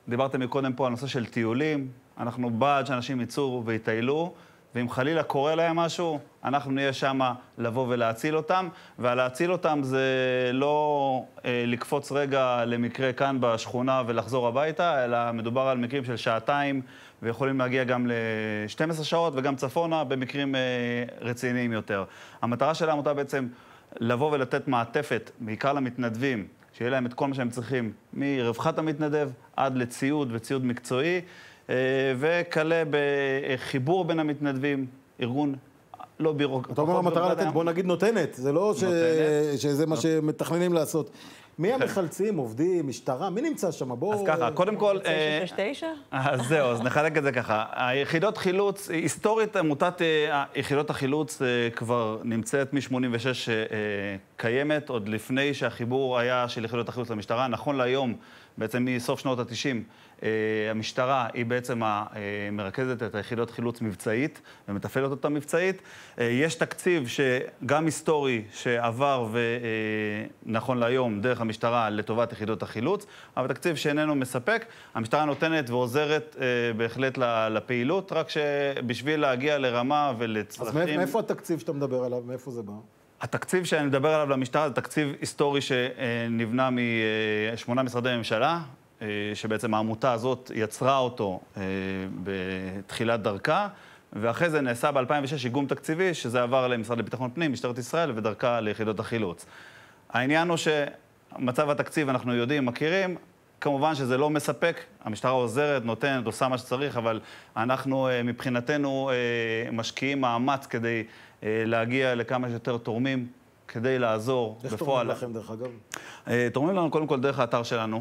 דיברתם מקודם פה על נושא של טיולים. אנחנו בעד שאנשים יצאו ויטיילו, ואם חלילה קורה להם משהו, אנחנו נהיה שם לבוא ולהציל אותם. ולהציל אותם זה לא לקפוץ רגע למקרה כאן בשכונה ולחזור הביתה, אלא מדובר על מקרים של שעתיים, ויכולים להגיע גם ל-12 שעות וגם צפונה במקרים רציניים יותר. המטרה של העמותה בעצם לבוא ולתת מעטפת, בעיקר למתנדבים, שיהיה להם את כל מה שהם צריכים, מרווחת המתנדב עד לציוד וציוד מקצועי, וכלה בחיבור בין המתנדבים, ארגון לא בירוקרטי. אתה אומר, המטרה לתת, בוא נגיד נותנת, זה לא שזה מה שמתכננים לעשות. מי המחלצים, עובדים, משטרה, מי נמצא שם? בואו... אז ככה, קודם כל... 969? אז זהו, אז נחלק את זה ככה. היחידות חילוץ, היסטורית עמותת יחידות החילוץ כבר נמצאת מ-86 קיימת, עוד לפני שהחיבור היה של יחידות החילוץ למשטרה. נכון להיום, בעצם מסוף שנות ה-90, המשטרה היא בעצם מרכזת את היחידות חילוץ מבצעית ומתפעלת אותה מבצעית. יש תקציב שגם היסטורי שעבר ונכון להיום דרך המשטרה לטובת יחידות החילוץ, אבל תקציב שאיננו מספק. המשטרה נותנת ועוזרת בהחלט לפעילות, רק שבשביל להגיע לרמה ולצרכים... אז מאיפה התקציב שאתה מדבר עליו? מאיפה זה בא? התקציב שאני מדבר עליו למשטרה זה תקציב היסטורי שנבנה מ8 משרדי ממשלה, שבעצם העמותה הזאת יצרה אותו בתחילת דרכה, ואחרי זה נעשה ב-2006 איגום תקציבי, שזה עבר למשרד לביטחון פנים, משטרת ישראל, ודרכה ליחידות החילוץ. העניין הוא שמצב התקציב אנחנו יודעים, מכירים, כמובן שזה לא מספק, המשטרה עוזרת, נותנת, עושה מה שצריך, אבל אנחנו מבחינתנו משקיעים מאמץ כדי להגיע לכמה שיותר תורמים, כדי לעזור בפועל. איך תורמים לכם דרך אגב? תורמים לנו קודם כל דרך האתר שלנו,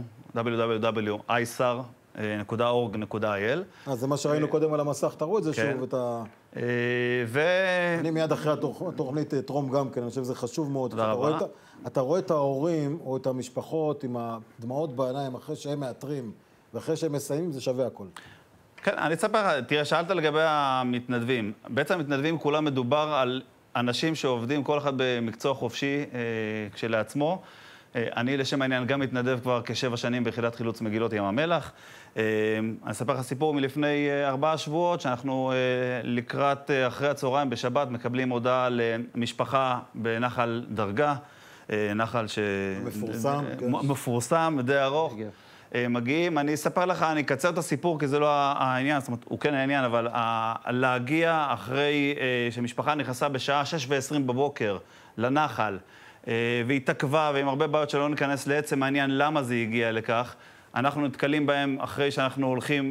www.isar.org.il. אז זה מה שראינו קודם על המסך, תראו את זה שוב, את ה... אני מיד אחרי התוכנית תרום גם כן, אני חושב שזה חשוב מאוד. תודה רבה. אתה רואה את ההורים או את המשפחות עם הדמעות בעיניים אחרי שהם מאתרים ואחרי שהם מסיימים, זה שווה הכל. כן, אני אספר, תראה, שאלת לגבי המתנדבים. בעצם המתנדבים כולם מדובר על אנשים שעובדים כל אחד במקצוע חופשי כשלעצמו. אני לשם העניין גם מתנדב כבר כ7 שנים ביחידת חילוץ מגילות ים המלח. אני אספר לך סיפור מלפני 4 שבועות, שאנחנו לקראת אחרי הצהריים בשבת מקבלים הודעה למשפחה בנחל דרגה, נחל מפורסם, די ארוך. מגיעים, אני אספר לך, אני אקצר את הסיפור כי זה לא העניין, זאת אומרת, הוא כן העניין, אבל להגיע אחרי שמשפחה נכנסה בשעה 6:20 בבוקר לנחל, והתעכבה, ועם הרבה בעיות שלא ניכנס לעצם העניין למה זה הגיע לכך, אנחנו נתקלים בהם אחרי שאנחנו הולכים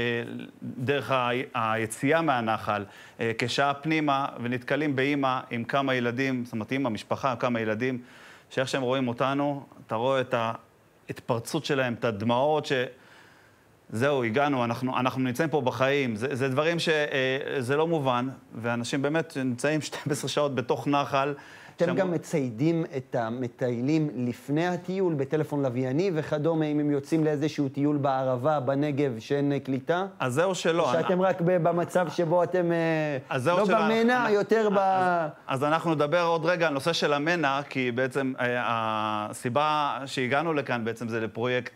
דרך היציאה מהנחל כשעה פנימה, ונתקלים באמא עם כמה ילדים, זאת אומרת, אמא, משפחה, כמה ילדים, שאיך שהם רואים אותנו, אתה רואה את ההתפרצות שלהם, את הדמעות זהו, הגענו, אנחנו נמצאים פה בחיים. זה דברים שזה לא מובן, ואנשים באמת נמצאים 12 שעות בתוך נחל. אתם גם מציידים את המטיילים לפני הטיול בטלפון לווייני וכדומה, אם הם יוצאים לאיזשהו טיול בערבה, בנגב, שאין קליטה? אז זהו שלא. שאתם רק במצב שבו אתם לא במנע, יותר ב... אז אנחנו נדבר עוד רגע על נושא של המנע, כי בעצם הסיבה שהגענו לכאן בעצם זה לפרויקט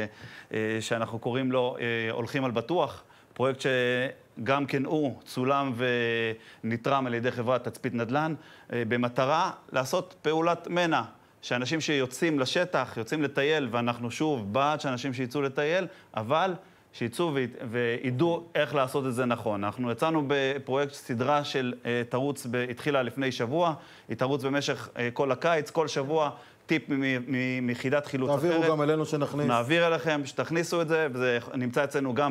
שאנחנו קוראים לו הולכים על בטוח, פרויקט שגם כן הוא צולם ונתרם על ידי חברת תצפית נדל"ן, במטרה לעשות פעולת מנע, שאנשים שיוצאים לשטח, יוצאים לטייל, ואנחנו שוב בעד שאנשים שיצאו לטייל, אבל שיצאו וידעו איך לעשות את זה נכון. אנחנו יצאנו בפרויקט סדרה של תרוץ, התחילה לפני שבוע, היא תרוץ במשך כל הקיץ, כל שבוע, טיפ מיחידת חילוץ אחרת. תעבירו גם אלינו שנכניס. נעביר אליכם, שתכניסו את זה, וזה נמצא אצלנו גם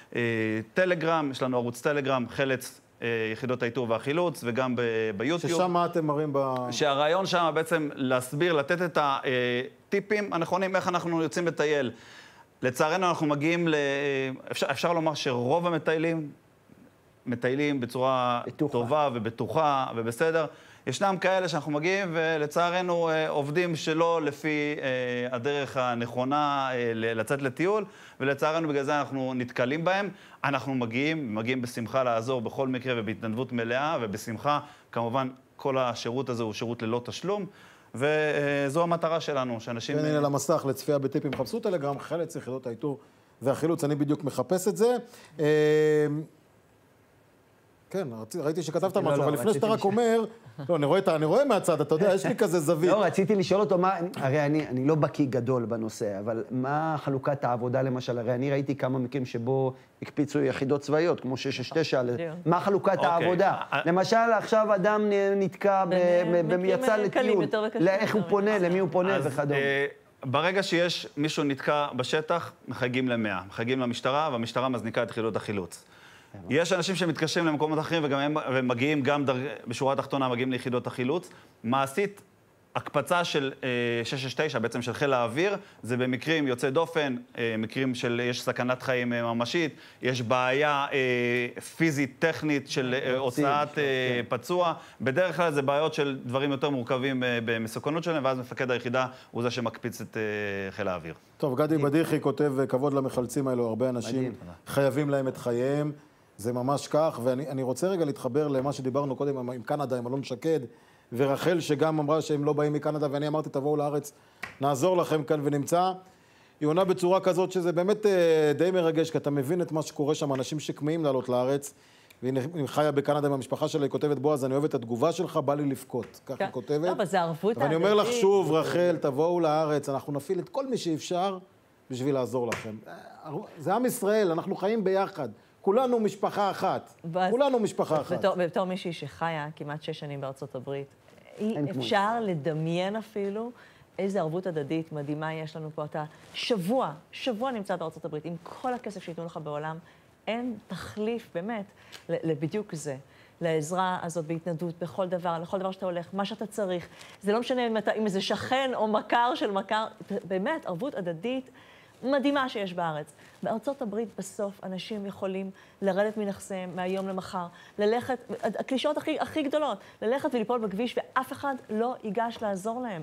בטלגרם, יש לנו ערוץ טלגרם, חלץ יחידות האיתור והחילוץ, וגם ביוטיוב. ששם מה אתם מראים שהרעיון שם בעצם להסביר, לתת את הטיפים הנכונים, איך אנחנו יוצאים לטייל. לצערנו אנחנו מגיעים אפשר לומר שרוב המטיילים, מטיילים בצורה טובה ובטוחה ובסדר. ישנם כאלה שאנחנו מגיעים ולצערנו עובדים שלא לפי הדרך הנכונה לצאת לטיול, ולצערנו בגלל זה אנחנו נתקלים בהם. אנחנו מגיעים בשמחה לעזור בכל מקרה ובהתנדבות מלאה, ובשמחה כמובן כל השירות הזה הוא שירות ללא תשלום, וזו המטרה שלנו, שאנשים... כן, הנה למסך, לצפייה בטיפים, חפשו טלגרם, חלץ יחידות האיתור והחילוץ, אני בדיוק מחפש את זה. כן, ראיתי שכתבת משהו, אבל לפני שאתה רק אומר, לא, אני רואה מהצד, אתה יודע, יש לי כזה זווית. לא, רציתי לשאול אותו הרי אני לא בקיא גדול בנושא, אבל מה חלוקת העבודה למשל? הרי אני ראיתי כמה מקרים שבו הקפיצו יחידות צבאיות, כמו 669, מה חלוקת העבודה? למשל, עכשיו אדם נתקע, יצא לטיול, איך הוא פונה, למי הוא פונה וכדומה. ברגע שיש מישהו נתקע בשטח, מחייגים ל-100, מחייגים למשטרה, והמשטרה מזניקה את יחידות החילוץ. יש אנשים שמתקשרים למקומות אחרים והם מגיעים גם בשורה התחתונה, מגיעים ליחידות החילוץ. מעשית, הקפצה של 669, בעצם של חיל האוויר, זה במקרים יוצא דופן, מקרים של יש סכנת חיים ממשית, יש בעיה פיזית, טכנית של הוצאת פצוע. בדרך כלל זה בעיות של דברים יותר מורכבים במסוכנות שלהם, ואז מפקד היחידה הוא זה שמקפיץ את חיל האוויר. טוב, גדי בדיחי כותב כבוד למחלצים האלו, הרבה אנשים חייבים להם את חייהם. זה ממש כך, ואני רוצה רגע להתחבר למה שדיברנו קודם עם קנדה, עם אלון שקד, ורחל שגם אמרה שהם לא באים מקנדה, ואני אמרתי, תבואו לארץ, נעזור לכם כאן ונמצא. היא עונה בצורה כזאת שזה באמת די מרגש, כי אתה מבין את מה שקורה שם, אנשים שכמאים לעלות לארץ, והיא חיה בקנדה עם המשפחה שלה, היא כותבת, בועז, אני אוהבת את התגובה שלך, בא לי לבכות. כך היא כותבת. לא, אבל זה ערבות. ואני אומר לך שוב, רחל, תבואו לארץ, אנחנו נפעיל את כל מי שאפשר בשביל לעזור לכם. זה עם ישראל, אנחנו חיים ביחד. כולנו משפחה אחת. כולנו משפחה אחת. בתור מישהי שחיה כמעט 6 שנים בארצות הברית, אפשר לדמיין אפילו איזו ערבות הדדית מדהימה יש לנו פה. אתה שבוע נמצא בארצות הברית, עם כל הכסף שייתנו לך בעולם, אין תחליף באמת לבדיוק זה. לעזרה הזאת בהתנדבות, בכל דבר, לכל דבר שאתה הולך, מה שאתה צריך. זה לא משנה אם זה שכן או מכר של מכר, באמת ערבות הדדית מדהימה שיש בארץ. בארצות הברית בסוף אנשים יכולים לרדת מנכסיהם מהיום למחר, ללכת, הקלישאות הכי גדולות, ללכת וליפול בכביש ואף אחד לא ייגש לעזור להם.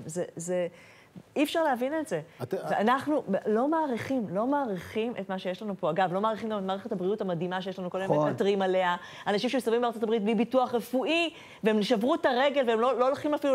אי אפשר להבין את זה. ואנחנו לא מעריכים את מה שיש לנו פה. אגב, לא מעריכים גם את מערכת הבריאות המדהימה שיש לנו, כל מיני מתרים עליה. אנשים שמסתובבים בארצות הברית בלי ביטוח רפואי, והם שברו את הרגל, והם לא הולכים אפילו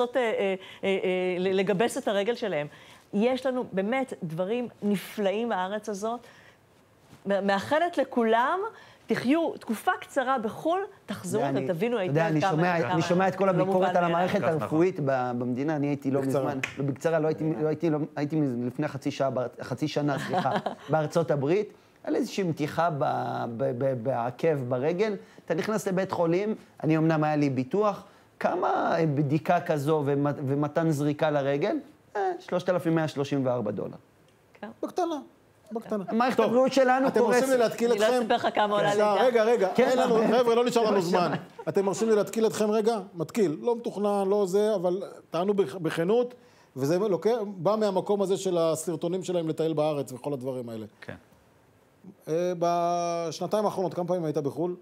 לגבס את הרגל שלהם. יש לנו באמת דברים נפלאים בארץ הזאת. מאחלת לכולם, תחיו תקופה קצרה בחול, תחזרו ותבינו היטב כמה... אני שומע את כל הביקורת על המערכת הרפואית במדינה, אני הייתי לא מזמן, בקצרה, הייתי לפני חצי שנה, בארצות הברית, על איזושהי מתיחה בעקב ברגל, אתה נכנס לבית חולים, אני אמנם היה לי ביטוח, כמה בדיקה כזו ומתן זריקה לרגל? $3,134. בקטנה. מערכת הבריאות שלנו אתם מרשים לי להתקיל אתכם? אני לא אספר לך כמה עולה לידה. רגע, אין לנו, חבר'ה, לא נשאר לנו זמן. אתם מרשים לי להתקיל אתכם רגע? מתקיל, לא מתוכנן, לא זה, אבל טענו בכנות, וזה בא מהמקום הזה של הסרטונים שלהם לטייל בארץ וכל הדברים האלה. כן. בשנתיים האחרונות, כמה פעמים היית בחו"ל?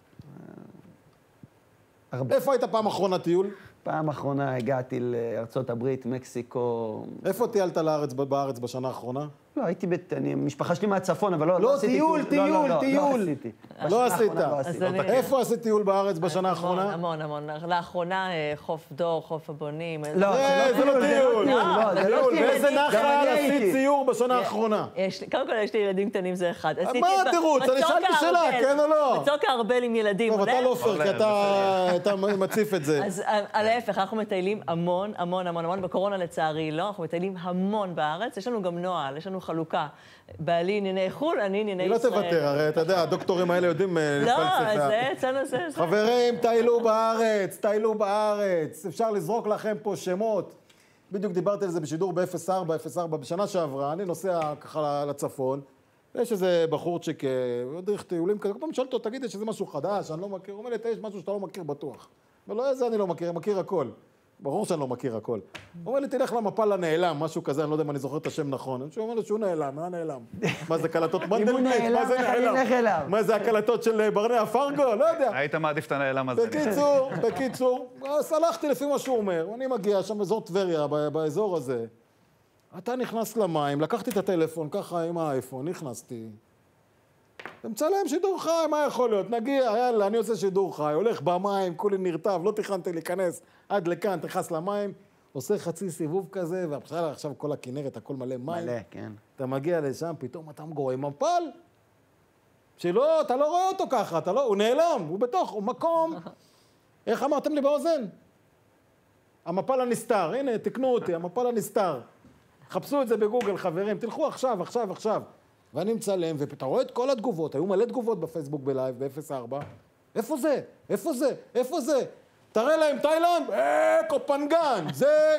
איפה היית פעם אחרונה טיול? פעם אחרונה הגעתי לארצות הברית, מקסיקו. איפה טיילת בארץ בשנה האחרונה? לא, הייתי משפחה שלי מהצפון, אבל לא עשיתי טיול. לא עשית. איפה עשית טיול בארץ בשנה האחרונה? המון. לאחרונה חוף דור, חוף הבונים. לא, זה לא טיול. באיזה נחל עשית ציור בשנה האחרונה? קודם כל יש לי ילדים קטנים, זה אחד. מה התירוץ? אני שאלתי שאלה, כן או לא? מצוק הארבל עם ילדים. טוב, אתה לא פייר, כי אתה מציף את זה. אז להפך, אנחנו מטיילים המון. בקורונה לצערי לא, אנחנו מטיילים המון בארץ. יש לנו גם נוהל, יש לנו חלוקה. בעלי ענייני חול, אני ענייני ישראל. היא לא תוותר, הרי אתה יודע, הדוקטורים האלה יודעים לפלסף. לא, זה, אצלנו זה. חברים, טיילו בארץ. אפשר לזרוק לכם פה שמות. בדיוק דיברתי על זה בשידור ב-04, בשנה שעברה. אני נוסע ככה לצפון, ויש איזה בחורצ'יק, מדריך טיולים כזה, כל פעם שואל אותו, תגיד, יש איזה משהו חדש, אני לא מכיר. הוא אומר לי, יש משהו שאתה לא מכיר בטוח. ולא איזה אני לא מכיר הכל. ברור שאני לא מכיר הכל. הוא אומר לי, תלך למפל הנעלם, משהו כזה, אני לא יודע אם אני זוכר את השם נכון. הוא אומר לי שהוא נעלם, מה נעלם? מה זה קלטות? אם הוא נעלם, איך ילך אליו? מה זה הקלטות של ברנע פרגו? לא יודע. היית מעדיף את הנעלם הזה. בקיצור, סלחתי לפי מה שהוא אומר. אני מגיע שם אזור טבריה, באזור הזה. אתה נכנס למים, לקחתי את הטלפון, ככה עם האייפון, נכנסתי. ומצלם שידור חי, מה יכול להיות? נגיע, יאללה, אני עושה שידור חי, הולך במים, כולי נרטב, לא תכננתי להיכנס עד לכאן, תכנס למים. עושה חצי סיבוב כזה, ועכשיו כל הכנרת, הכל מלא מים. מלא, כן. אתה מגיע לשם, פתאום אתה מגור עם מפל. שלא, אתה לא רואה אותו ככה, הוא נעלם, הוא בתוך, הוא מקום. איך אמרתם לי באוזן? המפל הנסתר, הנה, תקנו אותי, המפל הנסתר. חפשו את זה בגוגל, חברים, תלכו עכשיו. ואני מצלם, ואתה רואה את כל התגובות, היו מלא תגובות בפייסבוק בלייב, ב-04. איפה זה? תראה להם תאילנד, קופנגן, זה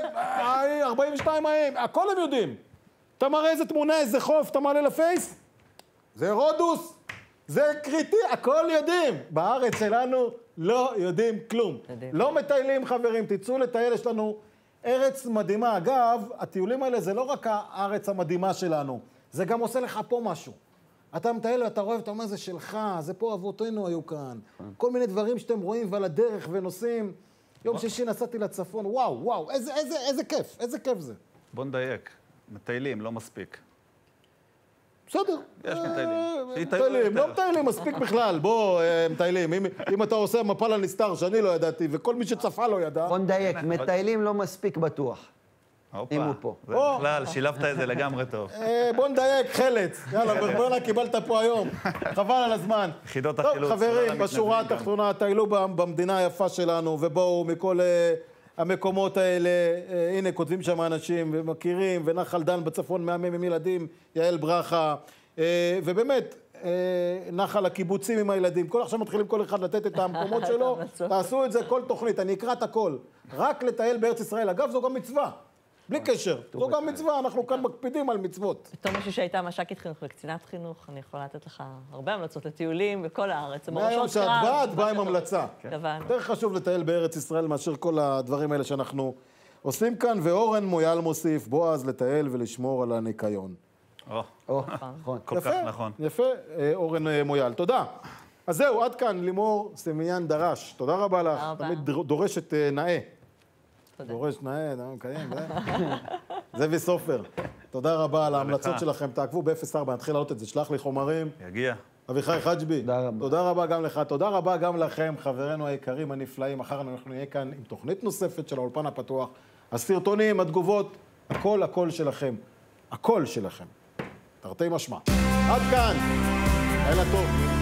42 ההם, הכל הם יודעים. אתה מראה איזה תמונה, איזה חוף, אתה מעלה לפייס, זה רודוס, זה קריטי, הכל יודעים. בארץ שלנו לא יודעים כלום. לא מטיילים, חברים, תצאו לטייל, יש לנו ארץ מדהימה. אגב, הטיולים האלה זה לא רק הארץ המדהימה שלנו, זה גם עושה לך פה משהו. אתה מטייל ואתה רואה, ואתה אומר, זה שלך, זה פה אבותינו היו כאן. כל מיני דברים שאתם רואים ועל הדרך ונוסעים. יום שישי נסעתי לצפון, וואו, איזה כיף זה. בוא נדייק, מטיילים, לא מספיק. בסדר. יש מטיילים. מטיילים, לא מטיילים, מספיק בכלל. בוא, מטיילים. אם אתה עושה מפל הנסתר שאני לא ידעתי, וכל מי שצפה לא ידע... בוא נדייק, מטיילים לא מספיק בטוח. אם הוא פה. זה בכלל, שילבת את זה לגמרי טוב. בוא נדייק, חלץ. יאללה, ברבונה קיבלת פה היום. חבל על הזמן. יחידות החילוץ. טוב, חברים, בשורה התחתונה, טיילו במדינה היפה שלנו, ובואו מכל המקומות האלה, הנה, כותבים שם אנשים, ומכירים, ונחל דן בצפון, 100 עם ילדים, יעל ברכה, ובאמת, נחל הקיבוצים עם הילדים. עכשיו מתחילים כל אחד לתת את המקומות שלו, תעשו את זה, כל תוכנית, אני אקרא את הכל. רק לטייל בארץ ישראל. אגב, זו גם מצווה. בלי קשר, זו גם מצווה, אנחנו כאן מקפידים על מצוות. בתור מישהו שהייתה מש"קית חינוך וקצינת חינוך, אני יכולה לתת לך הרבה המלצות לטיולים בכל הארץ. מהיום שאת באה, את באה עם המלצה. יותר חשוב לטייל בארץ ישראל מאשר כל הדברים האלה שאנחנו עושים כאן, ואורן מויאל מוסיף, בועז לטייל ולשמור על הניקיון. נכון. כל כך נכון. יפה, אורן מויאל. תודה. אז זהו, עד כאן, לימור סמיאן דרש. תודה רבה לך. תמיד דורשת נאה. דורש נאה, מקיים, זה וסופר. תודה רבה על ההמלצות שלכם. תעקבו ב-04, נתחיל לעלות את זה. שלח לי חומרים. יגיע. אביחי חג'בי. תודה רבה גם לך. תודה רבה גם לכם, חברינו היקרים הנפלאים. מחר אנחנו נהיה כאן עם תוכנית נוספת של האולפן הפתוח. הסרטונים, התגובות, הכל שלכם. הכל שלכם. תרתי משמע. עד כאן. לילה טוב.